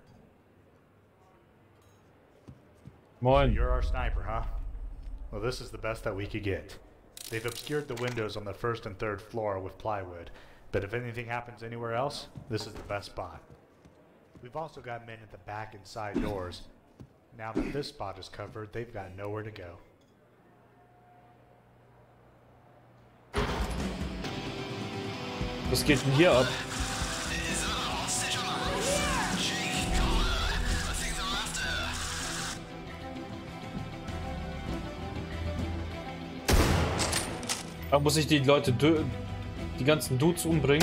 A: Moin.
H: You're our sniper, huh? Well, this is the best that we could get. They've obscured the windows on the first and third floor with plywood, but if anything happens anywhere else, this is the best spot. We've also got men at the back and side doors. Now that this spot is covered, they've got nowhere to go.
A: Was geht denn hier ab? Da muss ich die Leute, die ganzen Dudes umbringen.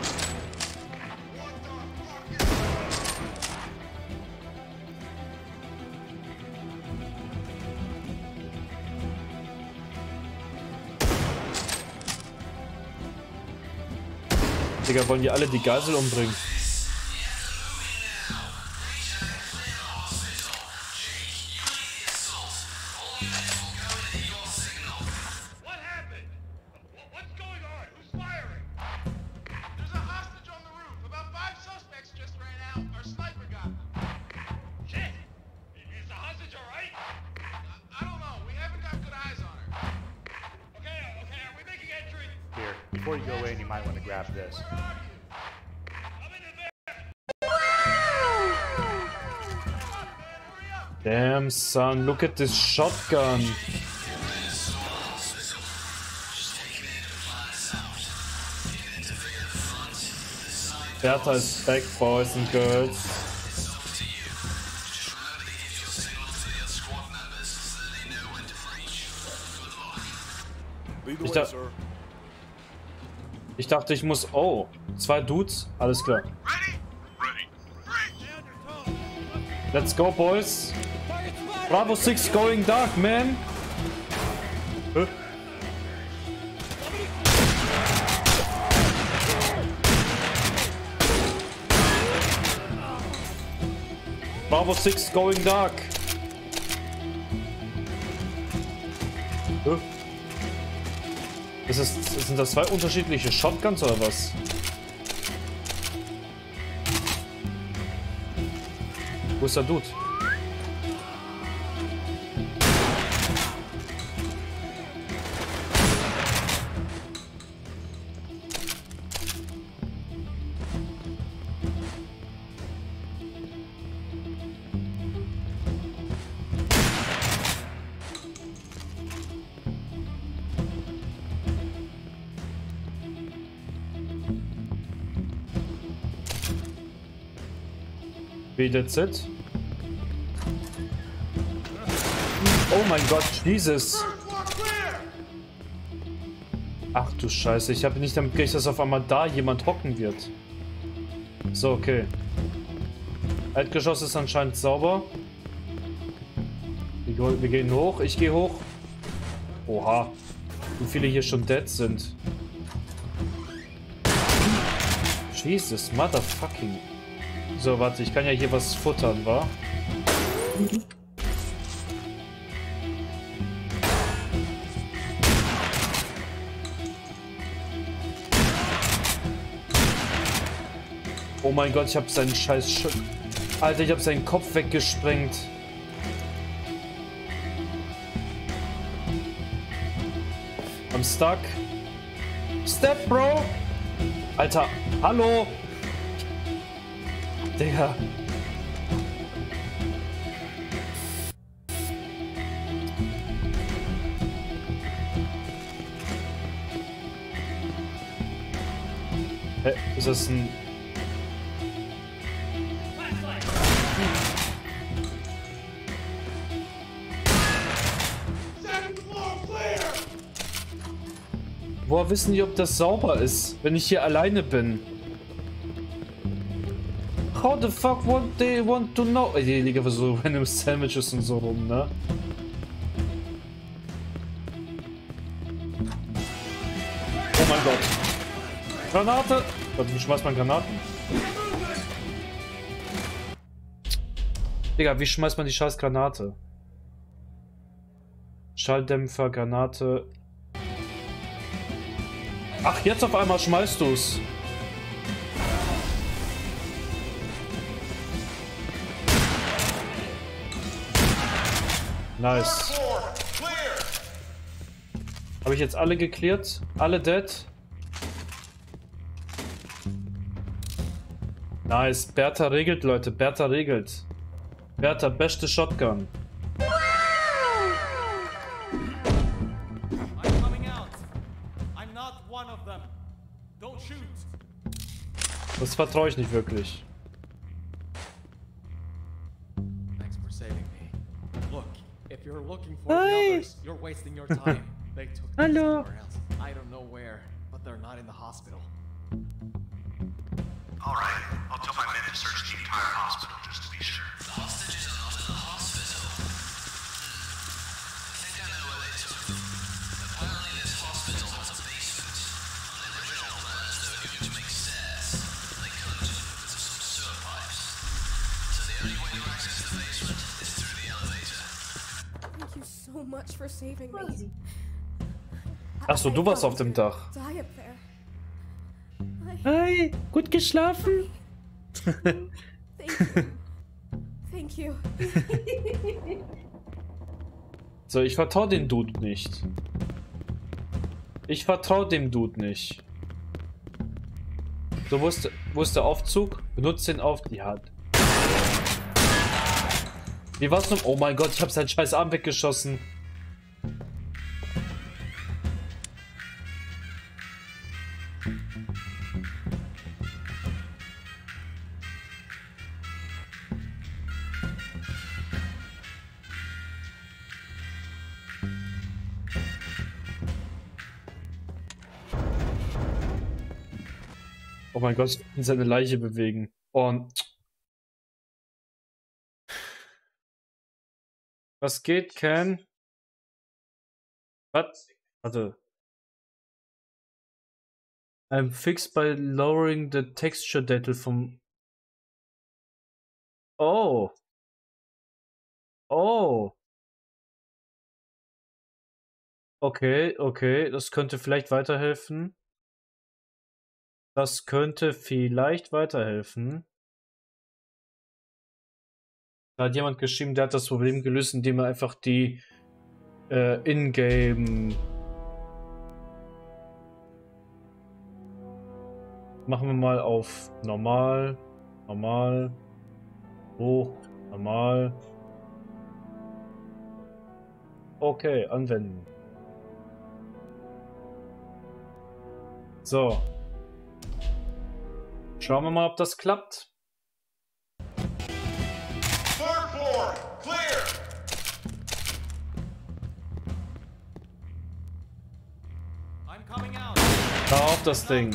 A: Digga, wollen die alle die Geisel umbringen?
H: Before you go in, you might want to grab this.
A: Damn, son, look at this shotgun. Bertha is back, boys and girls. Ich, da ich dachte, ich muss... Oh, zwei Dudes? Alles klar. Let's go, boys. Bravo six going dark, man. Huh? Bravo six going dark. Ist es, sind das zwei unterschiedliche Shotguns oder was? Wo ist der Dude? Wie, that's it? Oh mein Gott, Jesus. Ach du Scheiße, ich habe nicht damit gerechnet, dass auf einmal da jemand hocken wird. So, okay. Erdgeschoss ist anscheinend sauber. Wir, wir gehen hoch, ich gehe hoch. Oha, wie viele hier schon dead sind. Jesus, motherfucking. So, warte, ich kann ja hier was futtern, wa? Oh mein Gott, ich hab seinen scheiß Sch Alter, ich hab seinen Kopf weggesprengt. I'm stuck. Step, Bro! Alter, hallo! Digga. Hä, ist das ein... Woher wissen die, ob das sauber ist, wenn ich hier alleine bin? How the fuck would they want to know? Die liegen für so random Sandwiches und so rum, ne? Oh mein Gott. Granate! Warte, wie schmeißt man Granaten? Digga, wie schmeißt man die scheiß Granate? Schalldämpfer, Granate. Ach, jetzt auf einmal schmeißt du's. Nice. Habe ich jetzt alle geklärt? Alle dead? Nice. Bertha regelt, Leute. Bertha regelt. Bertha, beste Shotgun. Das vertraue ich nicht wirklich.
I: Thanks for saving me. Look, if you're looking for the others, you're wasting your time. They took them somewhere else. I don't know where, but they're not in the hospital.
G: All right, I'll tell my men to search the entire hospital just to be sure. The hostages are not in the hospital. I think I know where they took them. Apparently this hospital has a basement. On the original plans, they were going to make stairs. They couldn't because of some sewer pipes. So the only way to access the basement is through the elevator.
J: Thank you so much for saving me.
A: Achso, du warst auf dem Dach.
J: Die up there.
A: Hi, gut geschlafen?
J: Thank you.
A: So, ich vertraue dem Dude nicht. Ich vertraue dem Dude nicht. So, wo ist, wo ist der Aufzug? Benutzt den Aufzug. Ja. Wie war's nun? Oh mein Gott, ich habe seinen scheiß Arm weggeschossen. Oh mein Gott, ich kann seine Leiche bewegen. Und was geht, Ken? Was? Warte. I'm fixed by lowering the texture detail from... Oh. Oh. Okay, okay, das könnte vielleicht weiterhelfen. Das könnte vielleicht weiterhelfen. Da hat jemand geschrieben, der hat das Problem gelöst, indem er einfach die äh, Ingame... Machen wir mal auf normal, normal, hoch, normal. Okay, anwenden. So. Schauen wir mal, ob das klappt.
L: Third floor, clear.
I: I'm coming out.
A: Da auf das Ding.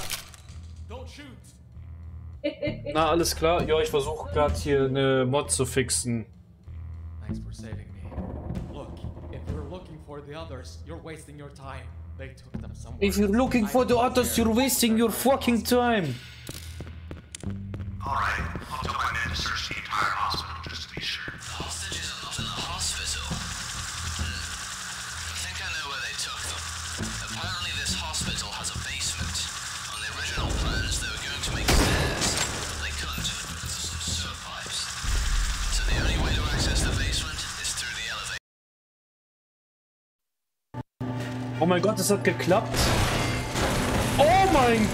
A: Na, alles klar. Ja, ich versuche gerade hier eine Mod zu fixen.
I: Thanks for saving me. Look, if you're looking for the others, you're wasting your time. They took them somewhere.
A: If you're looking for the others, you're wasting your fucking time.
L: Alright, I'll tell my men to search the entire hospital just to be sure.
G: The hostages are not in the hospital. Hmm. I think I know where they took them. Apparently this hospital has a basement. On the original plans, they were going to make stairs. They couldn't because of some sewer pipes. So the only way to access the basement is through the elevator.
A: Oh mein Gott, es hat geklappt. Oh mein...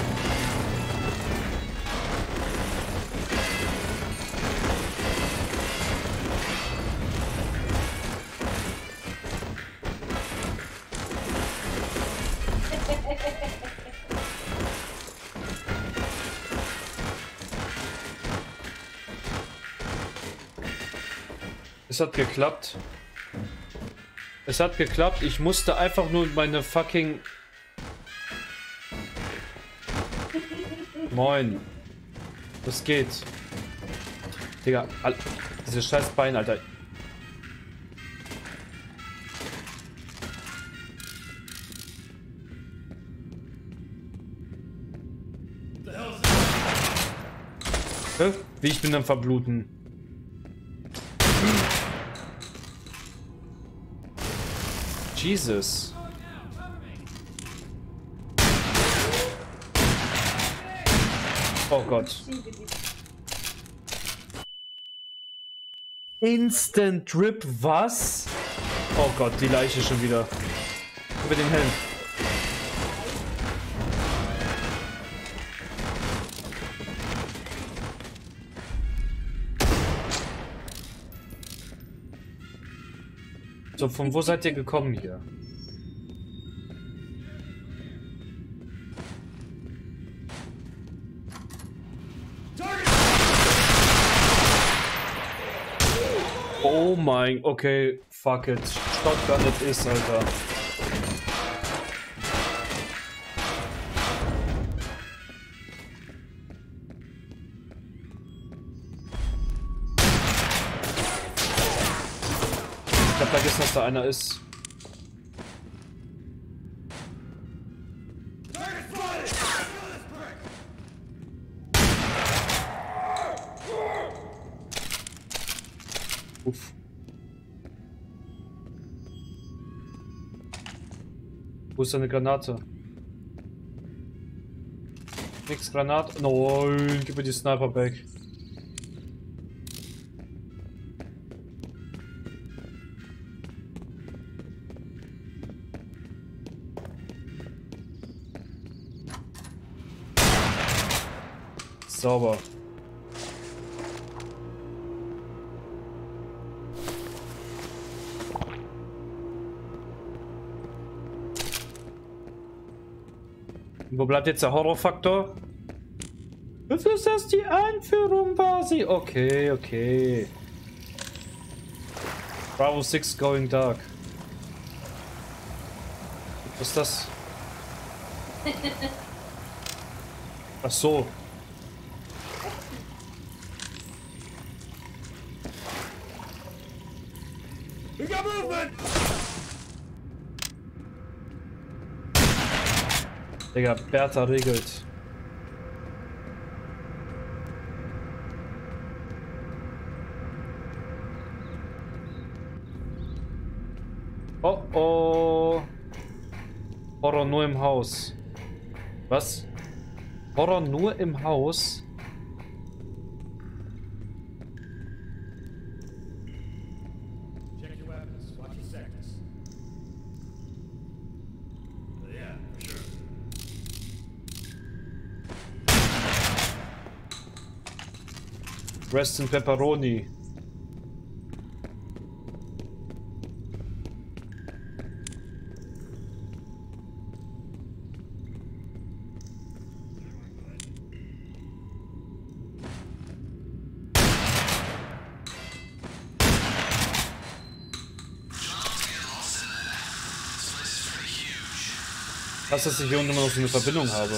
A: Es hat geklappt. Es hat geklappt. Ich musste einfach nur meine fucking... Moin. Das geht. Digga, all... diese scheiß Beine, Alter. Hä? Wie ich bin dann verbluten. Jesus. Oh Gott. Instant Drip, was? Oh Gott, die Leiche schon wieder. Über den Helm. So, von wo seid ihr gekommen hier? Oh mein, okay, fuck it. Shotgun it is, Alter. Ich hab vergessen, dass da einer ist. Uff. Wo ist eine Granate? Nix Granate. Nein, gib mir die Sniper back. Sauber. Wo bleibt jetzt der Horrorfaktor? Das ist erst die Einführung, Basi. Okay, okay. Bravo six going dark. Was ist das? Ach so.
D: We got movement!
A: Digga, Bertha regelt. Oh oh. Horror nur im Haus. Was? Horror nur im Haus?
D: Check your weapons. Watch your seconds. Yeah, for sure.
A: Rest in Pepperoni. Krass, dass ich hier unten immer noch so eine Verbindung habe.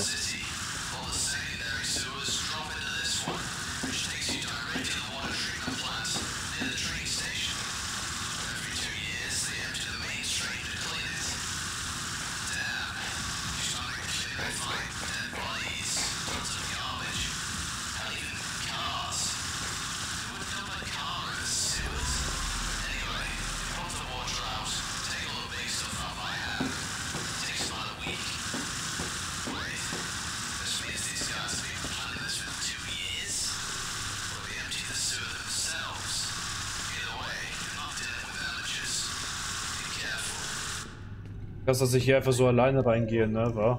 A: Krass, dass ich hier einfach so alleine reingehe, ne, wa?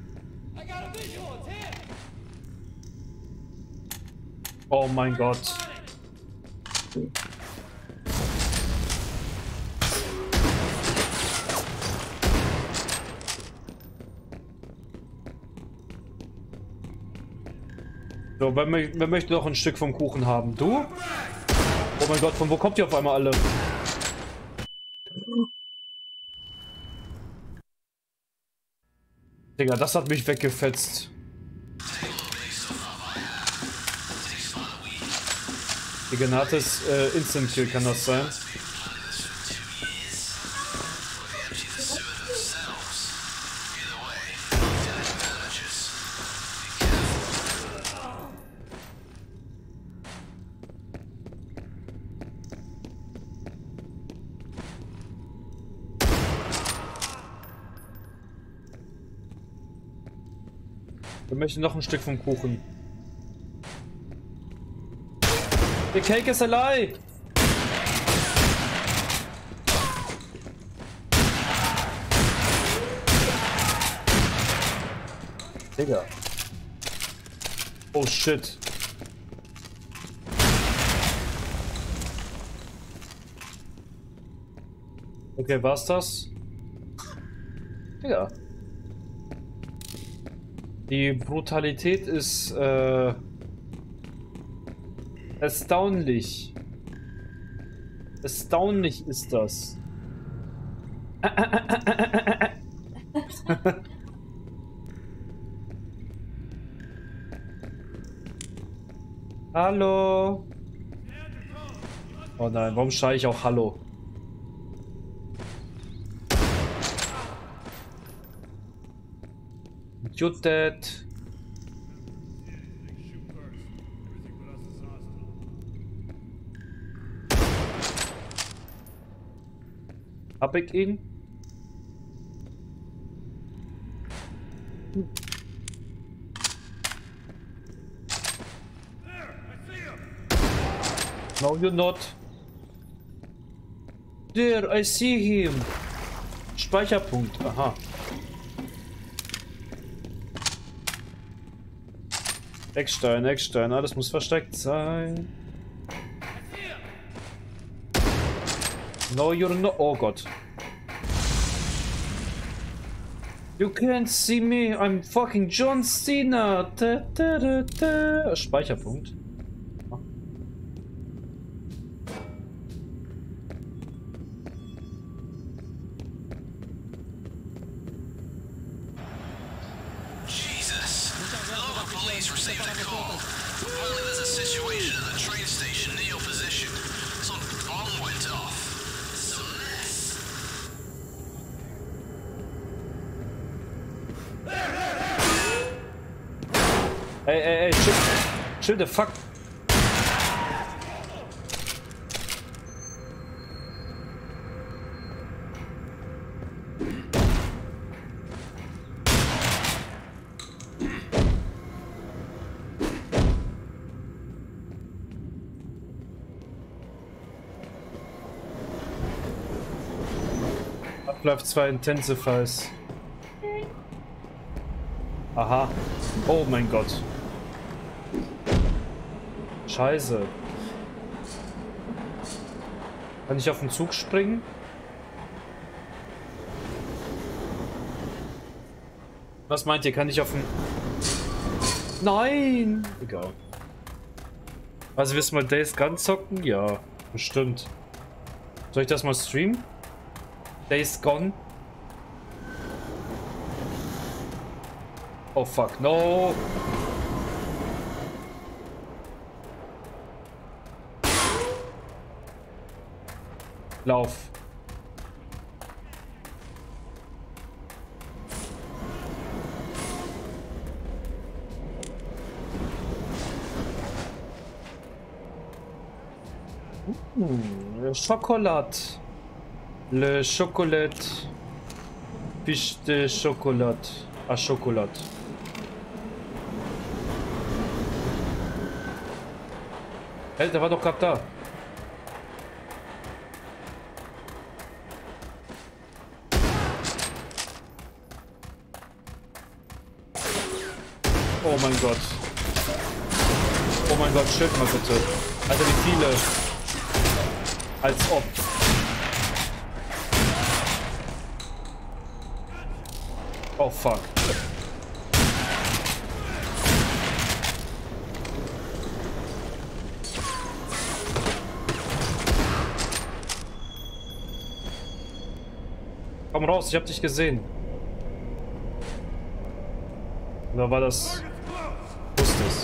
A: Oh mein Gott. So, wer, wer möchte noch ein Stück vom Kuchen haben? Du? Oh mein Gott, von wo kommt ihr auf einmal alle? Digga, das hat mich weggefetzt. Die Granate ist äh, Instant Kill, kann das sein? Wir möchten noch ein Stück vom Kuchen. The cake is a lie! Digga. Oh shit. Okay, war's das? Digga. Die Brutalität ist äh, erstaunlich. Erstaunlich ist das. Hallo. Oh nein, warum schreie ich auch Hallo? You dead. Hab ich ihn? No, you're not. There, I see him. Speicherpunkt, aha. Eckstein, Eckstein, alles muss versteckt sein. No, you're not. Oh Gott. You can't see me, I'm fucking John Cena. Da, da, da, da. Speicherpunkt. Oh.
G: Jesus. Local police received a call. Apparently there's a situation at the train station near your position. Some bomb went off. It's a mess.
A: Ey, ey, ey, chill, chill the fuck. Half-Life zwei Intensifies. Aha. Oh mein Gott. Scheiße. Kann ich auf den Zug springen? Was meint ihr? Kann ich auf den... Nein! Egal. Also wirst du mal Days Gone zocken? Ja, bestimmt. Soll ich das mal streamen? Days Gone? Oh fuck, no! Lauf. Mmh, Schokolade. Le Chocolat. Fiche de Chocolat. À Chocolat. Hey, der war doch gerade da. Oh mein Gott. Oh mein Gott, schild mal bitte. Alter, wie viele. Als ob. Oh fuck. Komm raus, ich hab dich gesehen. Oder war das... Wusste es.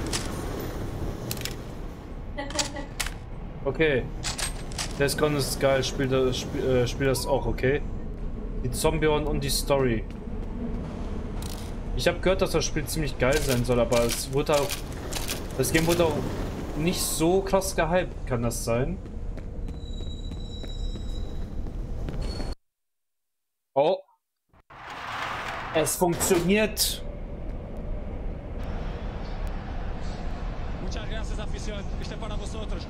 A: Okay. Days Gone ist geil, spiel das, spiel, äh, spiel das auch, okay? Die Zombie-On und die Story. Ich habe gehört, dass das Spiel ziemlich geil sein soll, aber es wurde auch... Das Game wurde auch nicht so krass gehypt, kann das sein? Oh. Es funktioniert.
B: Muchas gracias, afición. Este para vosotros.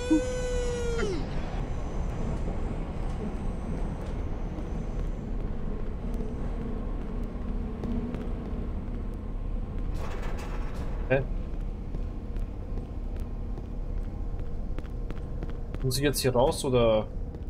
A: Hä? Muss ich jetzt hier raus oder?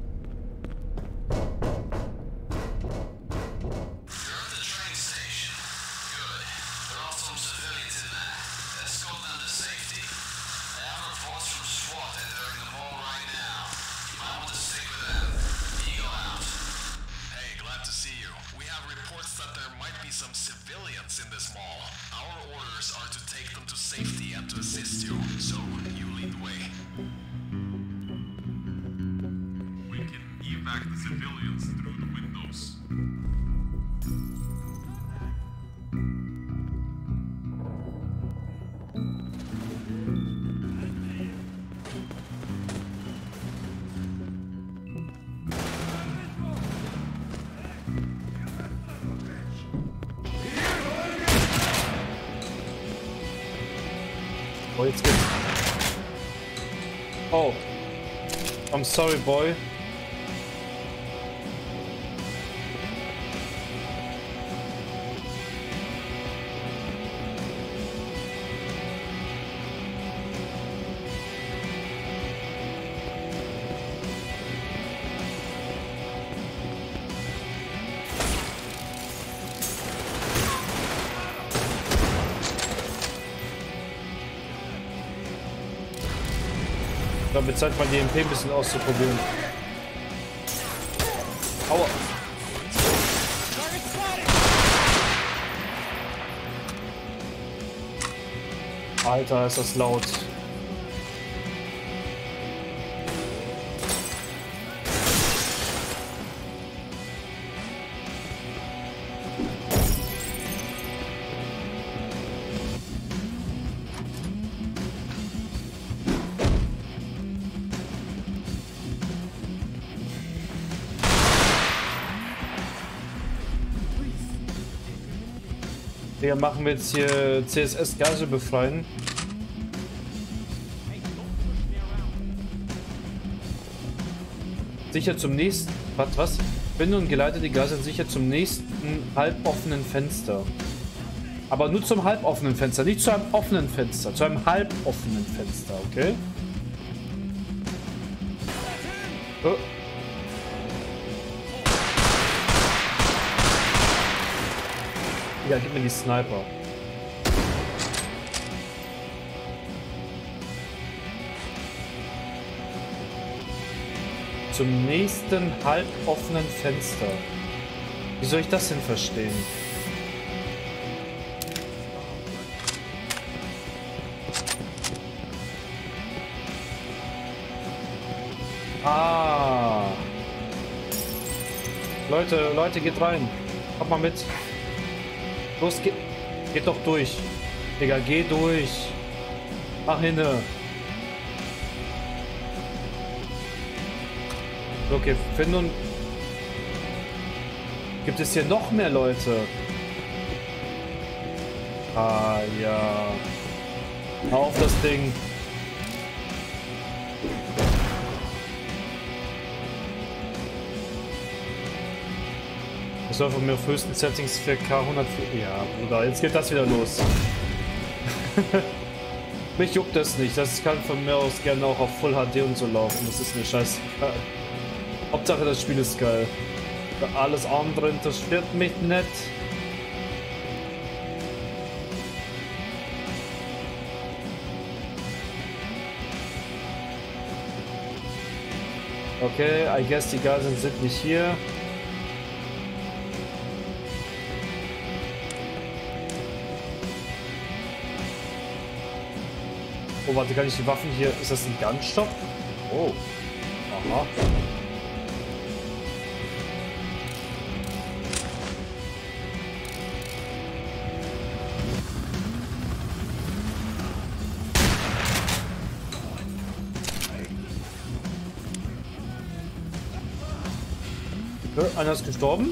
A: Oh, jetzt geht's. Oh. I'm sorry, boy. Dann wird Zeit mal die M P ein bisschen auszuprobieren. Aua. Alter, ist das laut. Digga, machen wir jetzt hier C S S-Gage befreien. Sicher zum nächsten... Was, was? Finde und geleite die Geiseln sicher zum nächsten halboffenen Fenster. Aber nur zum halboffenen Fenster, nicht zu einem offenen Fenster. Zu einem halboffenen Fenster, okay? Oh. Ja, gib mir die Sniper. Zum nächsten halboffenen Fenster. Wie soll ich das denn verstehen? Ah. Leute, Leute, geht rein. Kommt mal mit. Los, geht, geht doch durch. Digga, geh durch. Mach hinne. Okay, Finn und... Gibt es hier noch mehr Leute? Ah, ja. Auf das Ding. Ich soll von mir auf höchsten Settings für K hundertvier... Ja, Bruder, jetzt geht das wieder los. Mich juckt das nicht. Das kann von mir aus gerne auch auf Full H D und so laufen. Das ist mir scheißegal. Hauptsache das Spiel ist geil. Alles andere interessiert mich nicht. Okay, I guess die Geiseln sind nicht hier. Oh, warte, kann ich die Waffen hier... Ist das ein Gunstock? Oh. Aha. Äh, einer ist gestorben.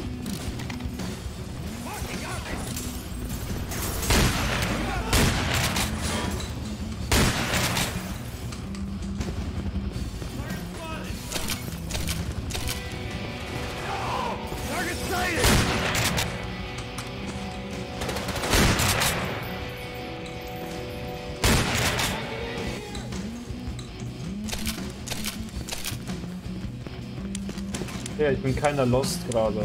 A: Ja, ich bin keiner Lost gerade.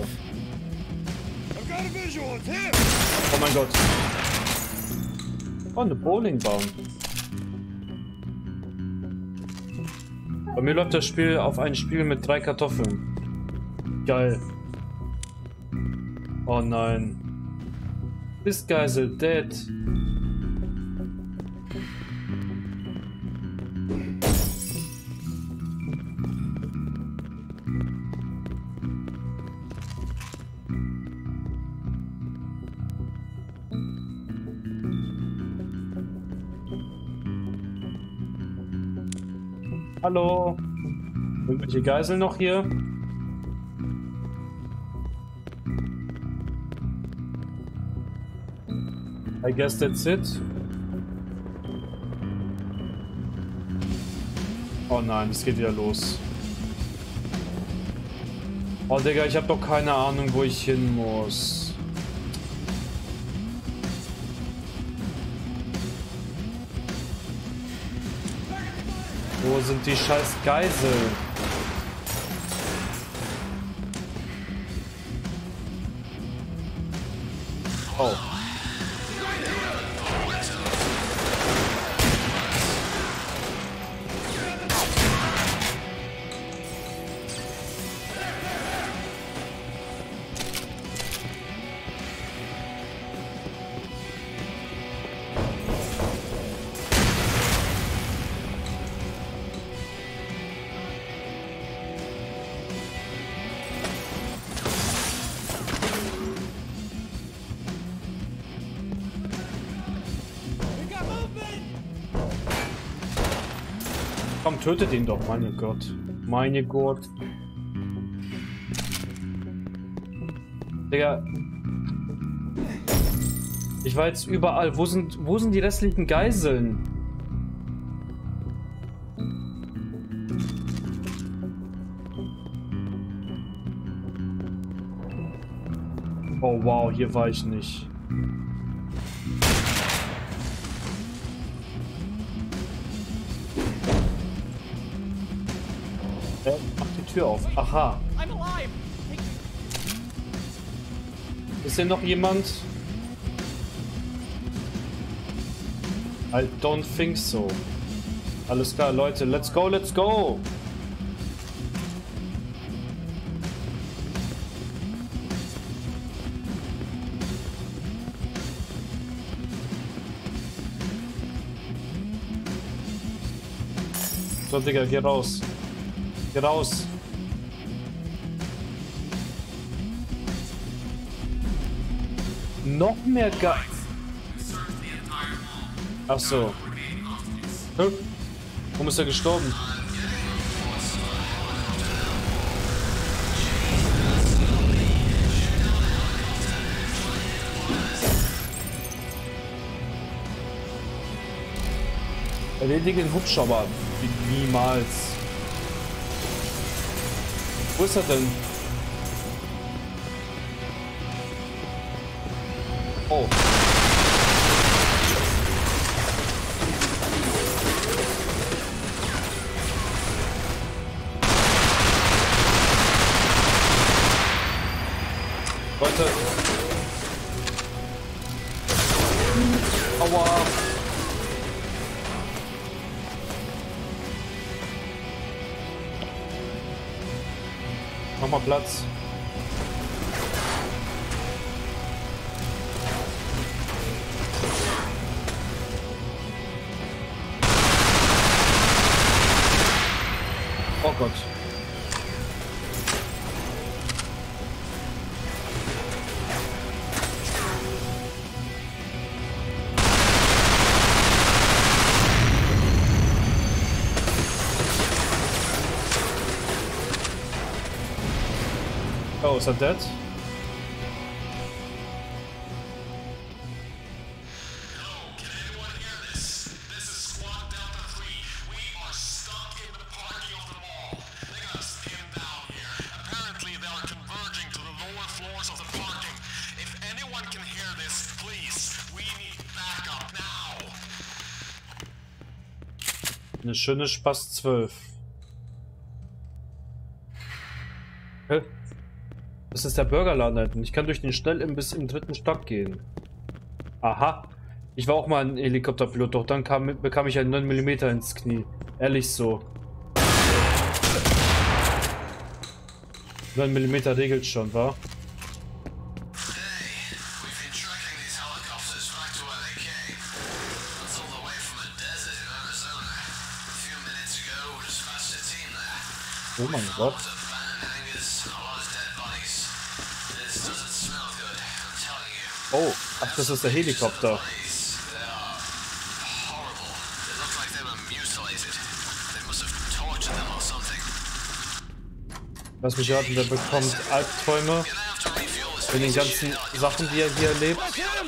A: Oh mein Gott. Oh, eine Bowlingbahn. Bei mir läuft das Spiel auf ein Spiel mit drei Kartoffeln. Geil. Oh nein. Ist Geisel dead. Hallo? Irgendwelche Geiseln noch hier? I guess that's it. Oh nein, es geht wieder los. Oh Digga, ich habe doch keine Ahnung, wo ich hin muss. Wo sind die scheiß Geiseln? Oh. Komm, tötet ihn doch, meine Gott. Meine Gott. Digga. Ich war jetzt überall. Wo sind, wo sind die restlichen Geiseln? Oh wow, hier war ich nicht. Äh, mach die Tür auf. Aha. Ist hier noch jemand? I don't think so. Alles klar, Leute. Let's go, let's go. So, Digga, geh raus. Geh raus. Noch mehr Ge... Ach so. Hm? Warum ist er gestorben? Erledige den Hubschrauber. Niemals. Wo ist er denn? Oh. Leute. Aua. Mach mal Platz. Oh Gott. Oh, is that dead? Eine schöne Spaß zwölf. Hä? Das ist der Burgerladen da hinten. Ich kann durch den Schnellimbiss im dritten Stock gehen. Aha. Ich war auch mal ein Helikopterpilot, doch dann kam, bekam ich einen neun Millimeter ins Knie. Ehrlich so. neun Millimeter regelt schon, wa? Oh mein Gott. Oh, ach, das ist der Helikopter. Lass mich raten, der bekommt Albträume von den ganzen Sachen, die er hier erlebt.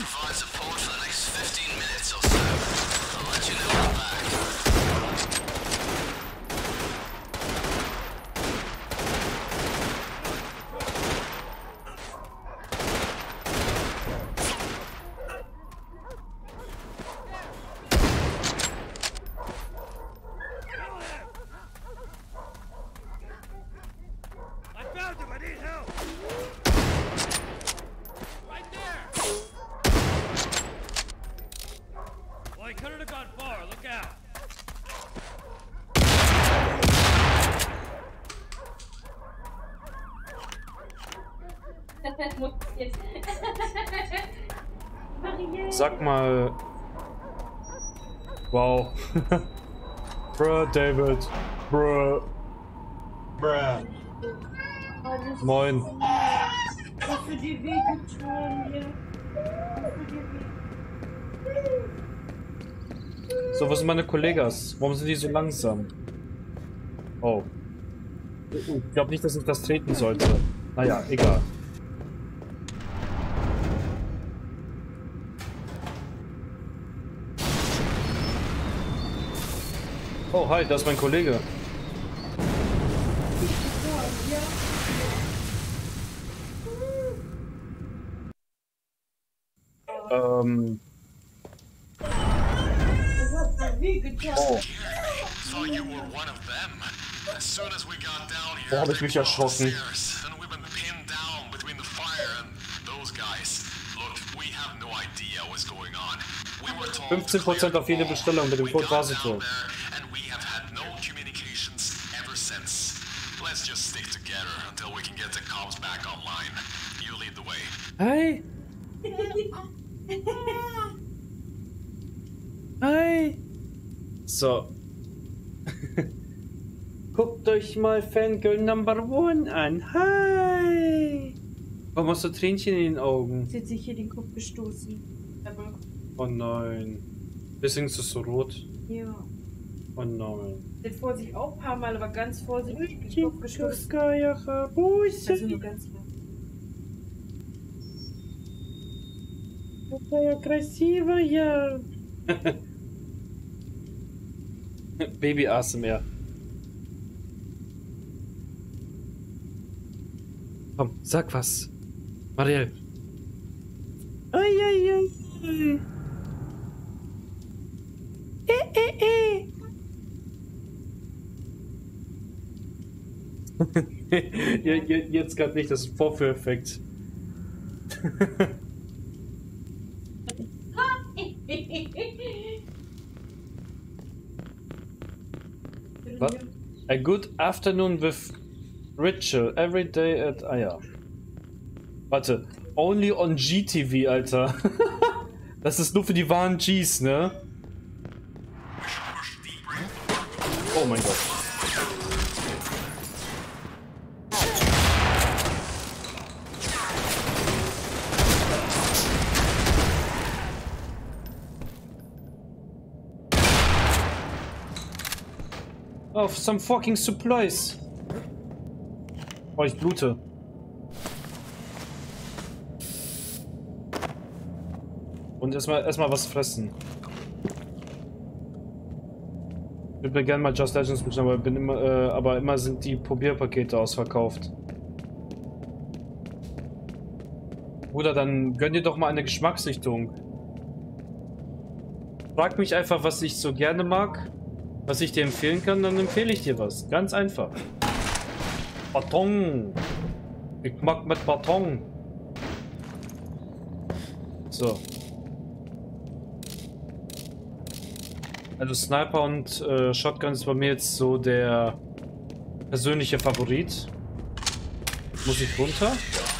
A: Sag mal. Wow. Bruh, David. Bruh. Bruh. Moin. So, was sind meine Kollegas? Warum sind die so langsam? Oh. Ich glaube nicht, dass ich das treten sollte. Naja, egal. Oh, hi, das ist mein Kollege. ähm... Oh.
G: So you were one of them. As soon as we got down here,
A: Da habe ich mich erschrocken.
G: and we've been pinned down between the fire and those guys. Look, we have no idea what's going on. We were told
A: fünfzehn Prozent auf jede Bestellung mit dem Code Vasito.
G: and we have had no communications ever since. Let's just stick together until we can get the comms back online. You lead the way.
A: Hi. Hi. So. Guckt euch mal Fangirl Number One an. Hi. Warum hast du Tränchen in den Augen?
M: Sie hat sich hier den Kopf gestoßen. Aber
A: Oh nein. Deswegen ist es so rot.
M: ja.
A: Oh nein.
M: Sie hat vor sich auch ein paar Mal, aber ganz vorsichtig den Kopf gestoßen.
A: Also
M: nur ganz lang.
A: Какая красивая. Baby A S M R. Komm, sag was. Marielle. Ai, ai, ai. Eh, eh, eh. Jetzt gerade nicht, das ist Vorführeffekt. What? A good afternoon with Rachel every day at... Ah ja. Warte. Only on G T V, Alter. Das ist nur für die wahren Gs, ne? Oh mein Gott. Oh, some fucking supplies. Oh, ich blute. Und erstmal erstmal was fressen. Ich würde mir gerne mal Just Legends bestellen, aber, bin immer, äh, aber immer sind die Probierpakete ausverkauft. Bruder, dann gönn dir doch mal eine Geschmacksrichtung. Frag mich einfach, was ich so gerne mag, was ich dir empfehlen kann, dann empfehle ich dir was. Ganz einfach. Baton. Ich mag mit Baton. So. Also Sniper und äh, Shotgun ist bei mir jetzt so der persönliche Favorit. Muss ich runter?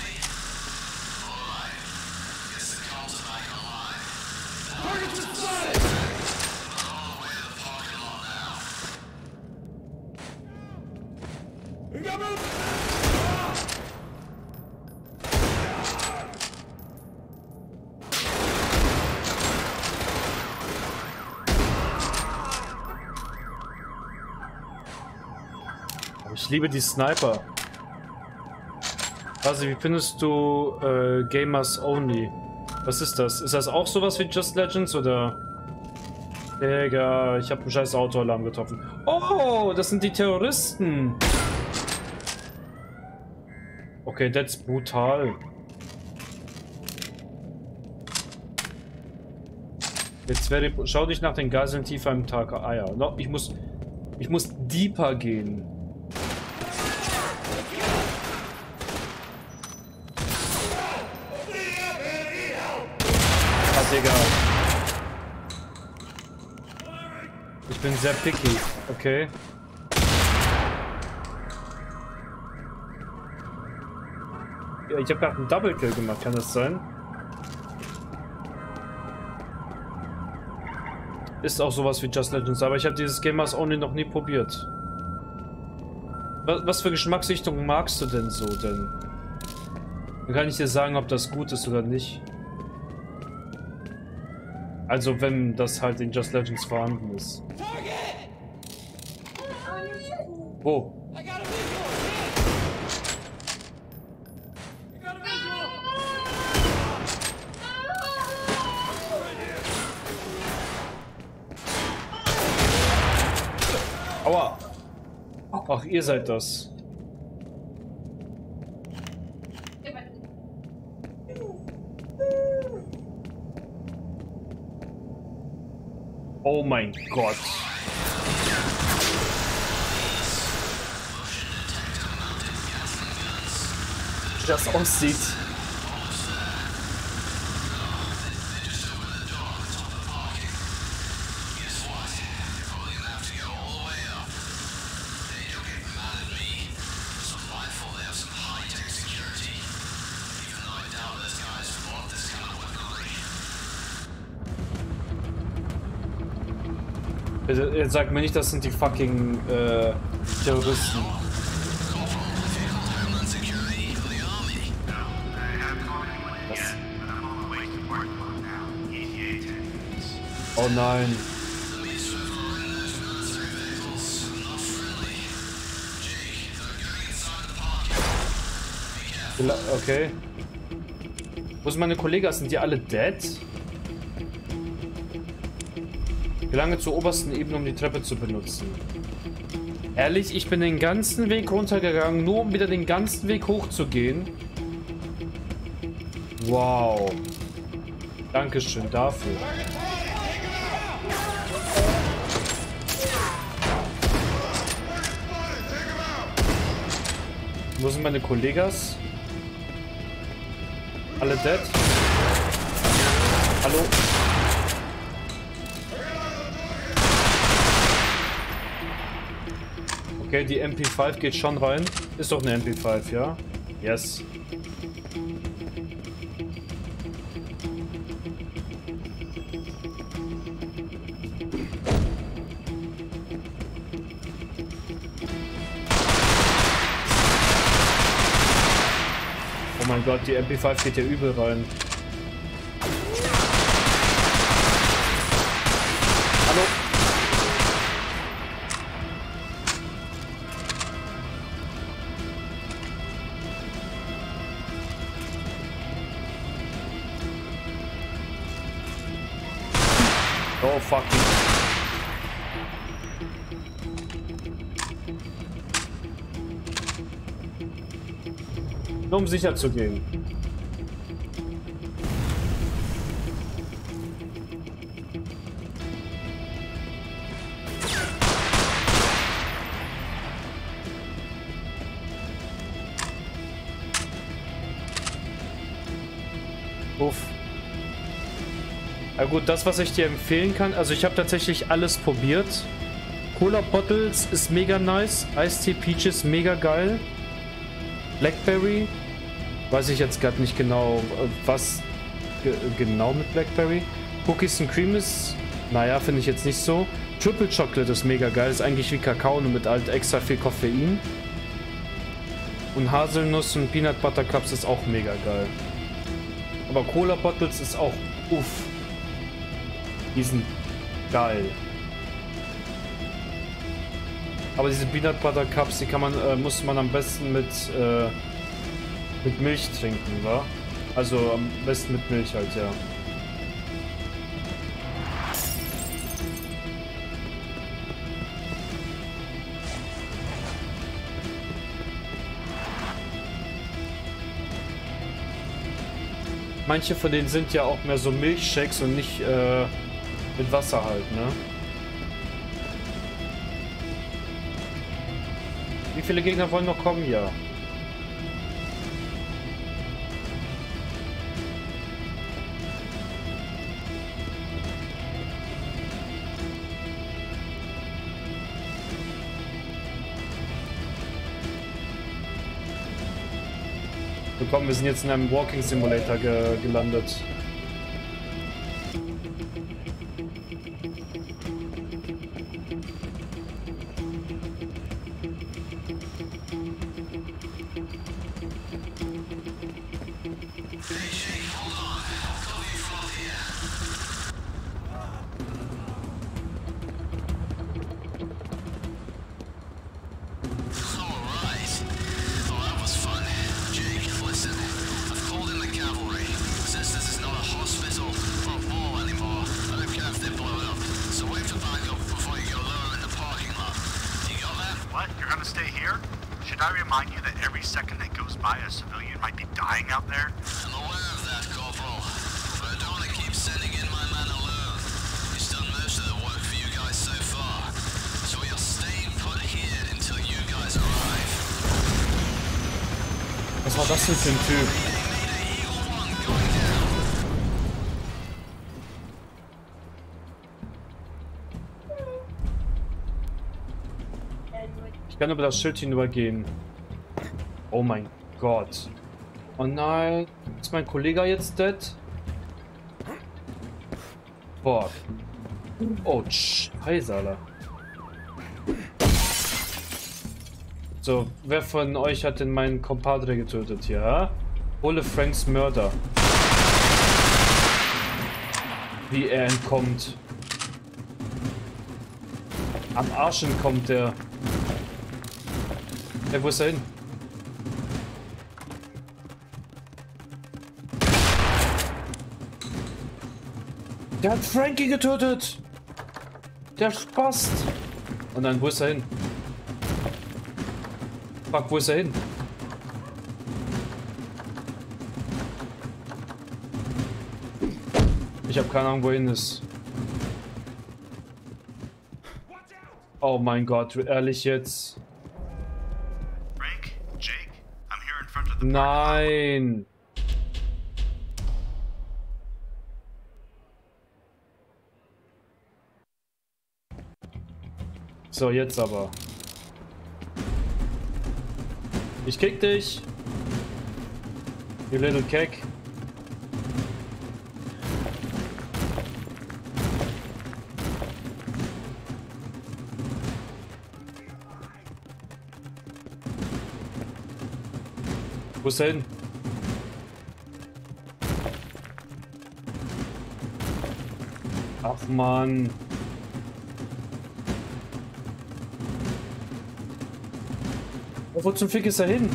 A: Ich liebe die Sniper. Also, wie findest du äh, Gamers Only? Was ist das? Ist das auch sowas wie Just Legends oder? Digga, ich habe einen scheiß Autoalarm getroffen. Oh, das sind die Terroristen. Okay, that's brutal. Jetzt werde ich, schau dich nach den Geiseln tiefer im Tag. Ah ja, no, ich muss, ich muss deeper gehen. Digga. Ich bin sehr picky, okay. Ja, ich habe gerade einen Double Kill gemacht, kann das sein? Ist auch sowas wie Just Legends, aber ich habe dieses Gamers Only noch nie probiert. Was, was für Geschmacksrichtungen magst du denn so denn? Dann kann ich dir sagen, ob das gut ist oder nicht. Also wenn das halt in Just Legends vorhanden ist. Wo? Aua! Ach, ihr seid das. Oh mein Gott. Wie das aussieht. Jetzt sagt mir nicht, das sind die fucking äh, Terroristen. Was? Oh nein. Okay. Wo sind meine Kollegen? Sind die alle dead? Gelange zur obersten Ebene, um die Treppe zu benutzen. Ehrlich, ich bin den ganzen Weg runtergegangen, nur um wieder den ganzen Weg hochzugehen. Wow. Dankeschön dafür. Wo sind meine Kollegas? Alle dead? Hallo? Okay, die M P fünf geht schon rein. Ist doch eine M P fünf, ja? Yes. Oh mein Gott, die M P fünf geht ja übel rein. Hallo? Oh, fuck. Nur um sicher zu gehen. Uff. Ja gut, das, was ich dir empfehlen kann, also ich habe tatsächlich alles probiert. Cola Bottles ist mega nice, Iced Tea Peaches mega geil. Blackberry, weiß ich jetzt gerade nicht genau, was ge genau mit Blackberry. Cookies and Cream ist, naja, finde ich jetzt nicht so. Triple Chocolate ist mega geil, ist eigentlich wie Kakao, nur mit halt extra viel Koffein. Und Haselnuss und Peanut Butter Cups ist auch mega geil. Aber Cola Bottles ist auch, uff. Die sind geil. Aber diese Peanut Butter Cups, die kann man, äh, muss man am besten mit, äh, mit Milch trinken, wa? Also am besten mit Milch halt, ja. Manche von denen sind ja auch mehr so Milchshakes und nicht äh, mit Wasser halt, ne? Wie viele Gegner wollen noch kommen? Ja. Willkommen, wir sind jetzt in einem Walking Simulator ge gelandet.
G: But I don't want to keep sending in my man alone. He's done most of the work
A: war das denn für ein Typ? Ich kann über das Schild hinübergehen. Oh mein Gott. Oh nein. Ist mein Kollege jetzt dead? Boah. Oh, scheiße, Alter. So, wer von euch hat denn meinen Compadre getötet hier, ha? Hole Franks Mörder. Wie er entkommt. Am Arsch entkommt er. Hey, wo ist er hin? Der hat Frankie getötet! Der Spast! Und dann, wo ist er hin? Fuck, wo ist er hin? Ich habe keine Ahnung, wohin ist. Oh mein Gott, ehrlich jetzt?
L: Frank, Jake, I'm here in front of the
A: Nein! So, jetzt aber. Ich kick dich. You little keck. Wo ist er hin? Ach Mann. Wo zum Fick ist er hin?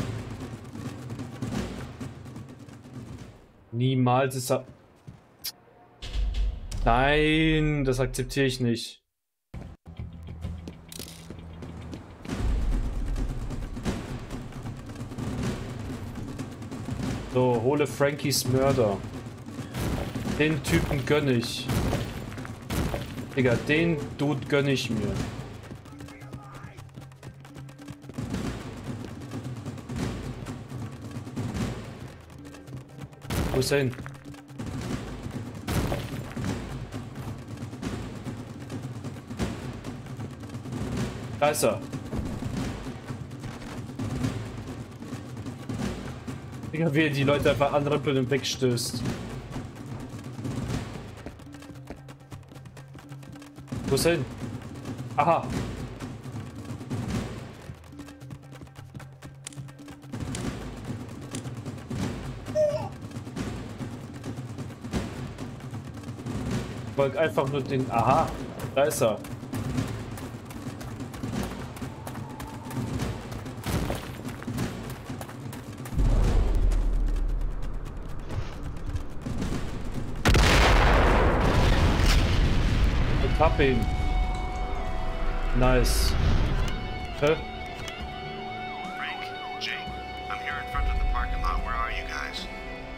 A: Niemals ist er... Nein, das akzeptiere ich nicht. So, hole Frankies Mörder. Den Typen gönne ich. Digga, den Dude gönne ich mir. Wo ist er hin? Da ist er. Digga, wie er die Leute einfach anrüppelt und wegstößt. Wo ist er hin? Aha. Ich wollte einfach nur den... Aha, da ist er. Ich hab ihn. Nice. Hä?
L: Frank, Jake, I'm here in front of the parking lot. Where are you guys?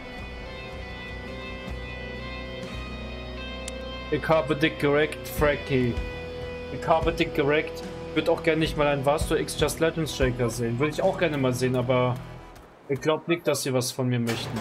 A: Ich habe dich gerekt, Frankie. Ich habe dich gerekt. Ich würde auch gerne nicht mal einen Vasto X Just Legends Shaker sehen. Würde ich auch gerne mal sehen, aber ich glaube nicht, dass sie was von mir möchten.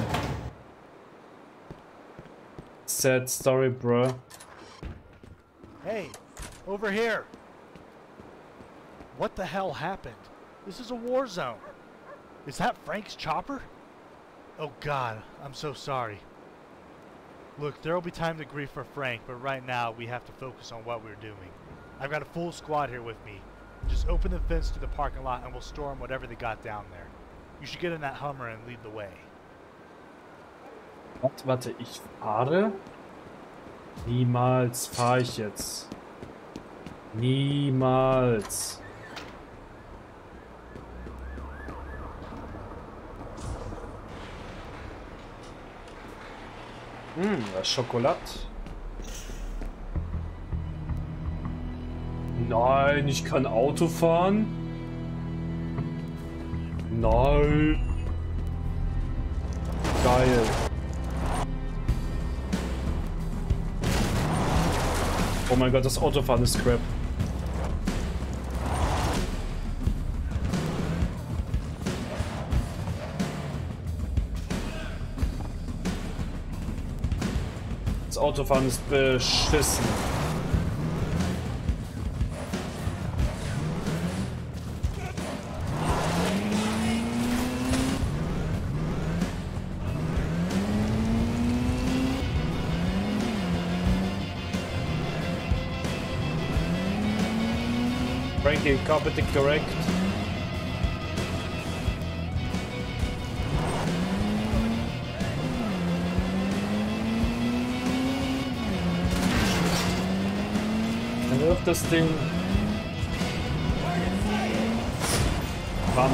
A: Sad story, bro.
H: Hey, over here. What the hell happened? This is a war zone. Is that Frank's chopper? Oh God, I'm so sorry. Look, there'll be time to grieve for Frank, but right now we have to focus on what we're doing. I've got a full squad here with me. Just open the fence to the parking lot and we'll storm whatever they got down there. You should get in that Hummer and lead the way.
A: Warte, warte, ich fahre? Niemals fahre ich jetzt. Niemals. Hm, das Schokolade. Nein, ich kann Auto fahren. Nein. Geil. Oh mein Gott, das Autofahren ist crap. Leute, Autofahren ist beschissen. Frankie, carpeting correct. Dann wirft das Ding. Bam.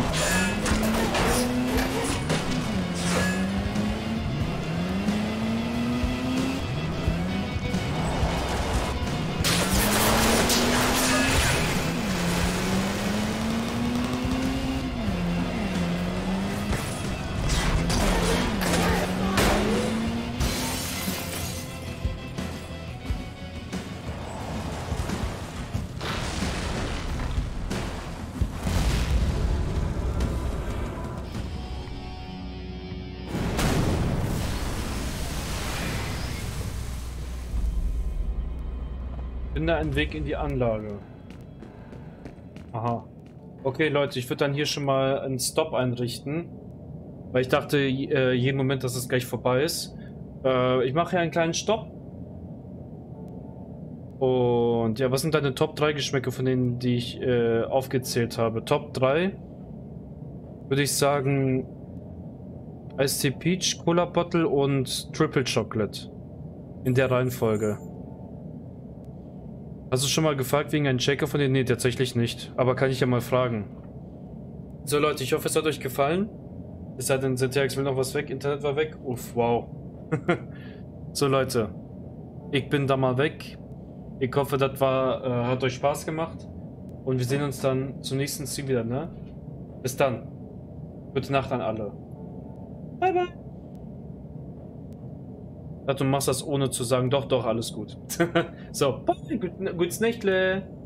A: Finde einen Weg in die Anlage. Aha. Okay, Leute, ich würde dann hier schon mal einen Stop einrichten. Weil ich dachte, äh, jeden Moment, dass es gleich vorbei ist. Äh, ich mache hier einen kleinen Stopp. Und ja, was sind deine Top drei Geschmäcke von denen, die ich äh, aufgezählt habe? Top drei würde ich sagen Ice Tea Peach, Cola Bottle und Triple Chocolate. In der Reihenfolge. Hast du schon mal gefragt wegen einem Shaker von denen? Nee, tatsächlich nicht. Aber kann ich ja mal fragen. So Leute, ich hoffe es hat euch gefallen. Es sei denn, Z T X will noch was weg, Internet war weg. Uff, wow. So Leute, ich bin da mal weg. Ich hoffe, das war, äh, hat euch Spaß gemacht. Und wir sehen uns dann zum nächsten Stream wieder, ne? Bis dann. Gute Nacht an alle. Bye, bye. Du machst das ohne zu sagen, doch, doch, alles gut. So, bye, gut, gutes Nächtle.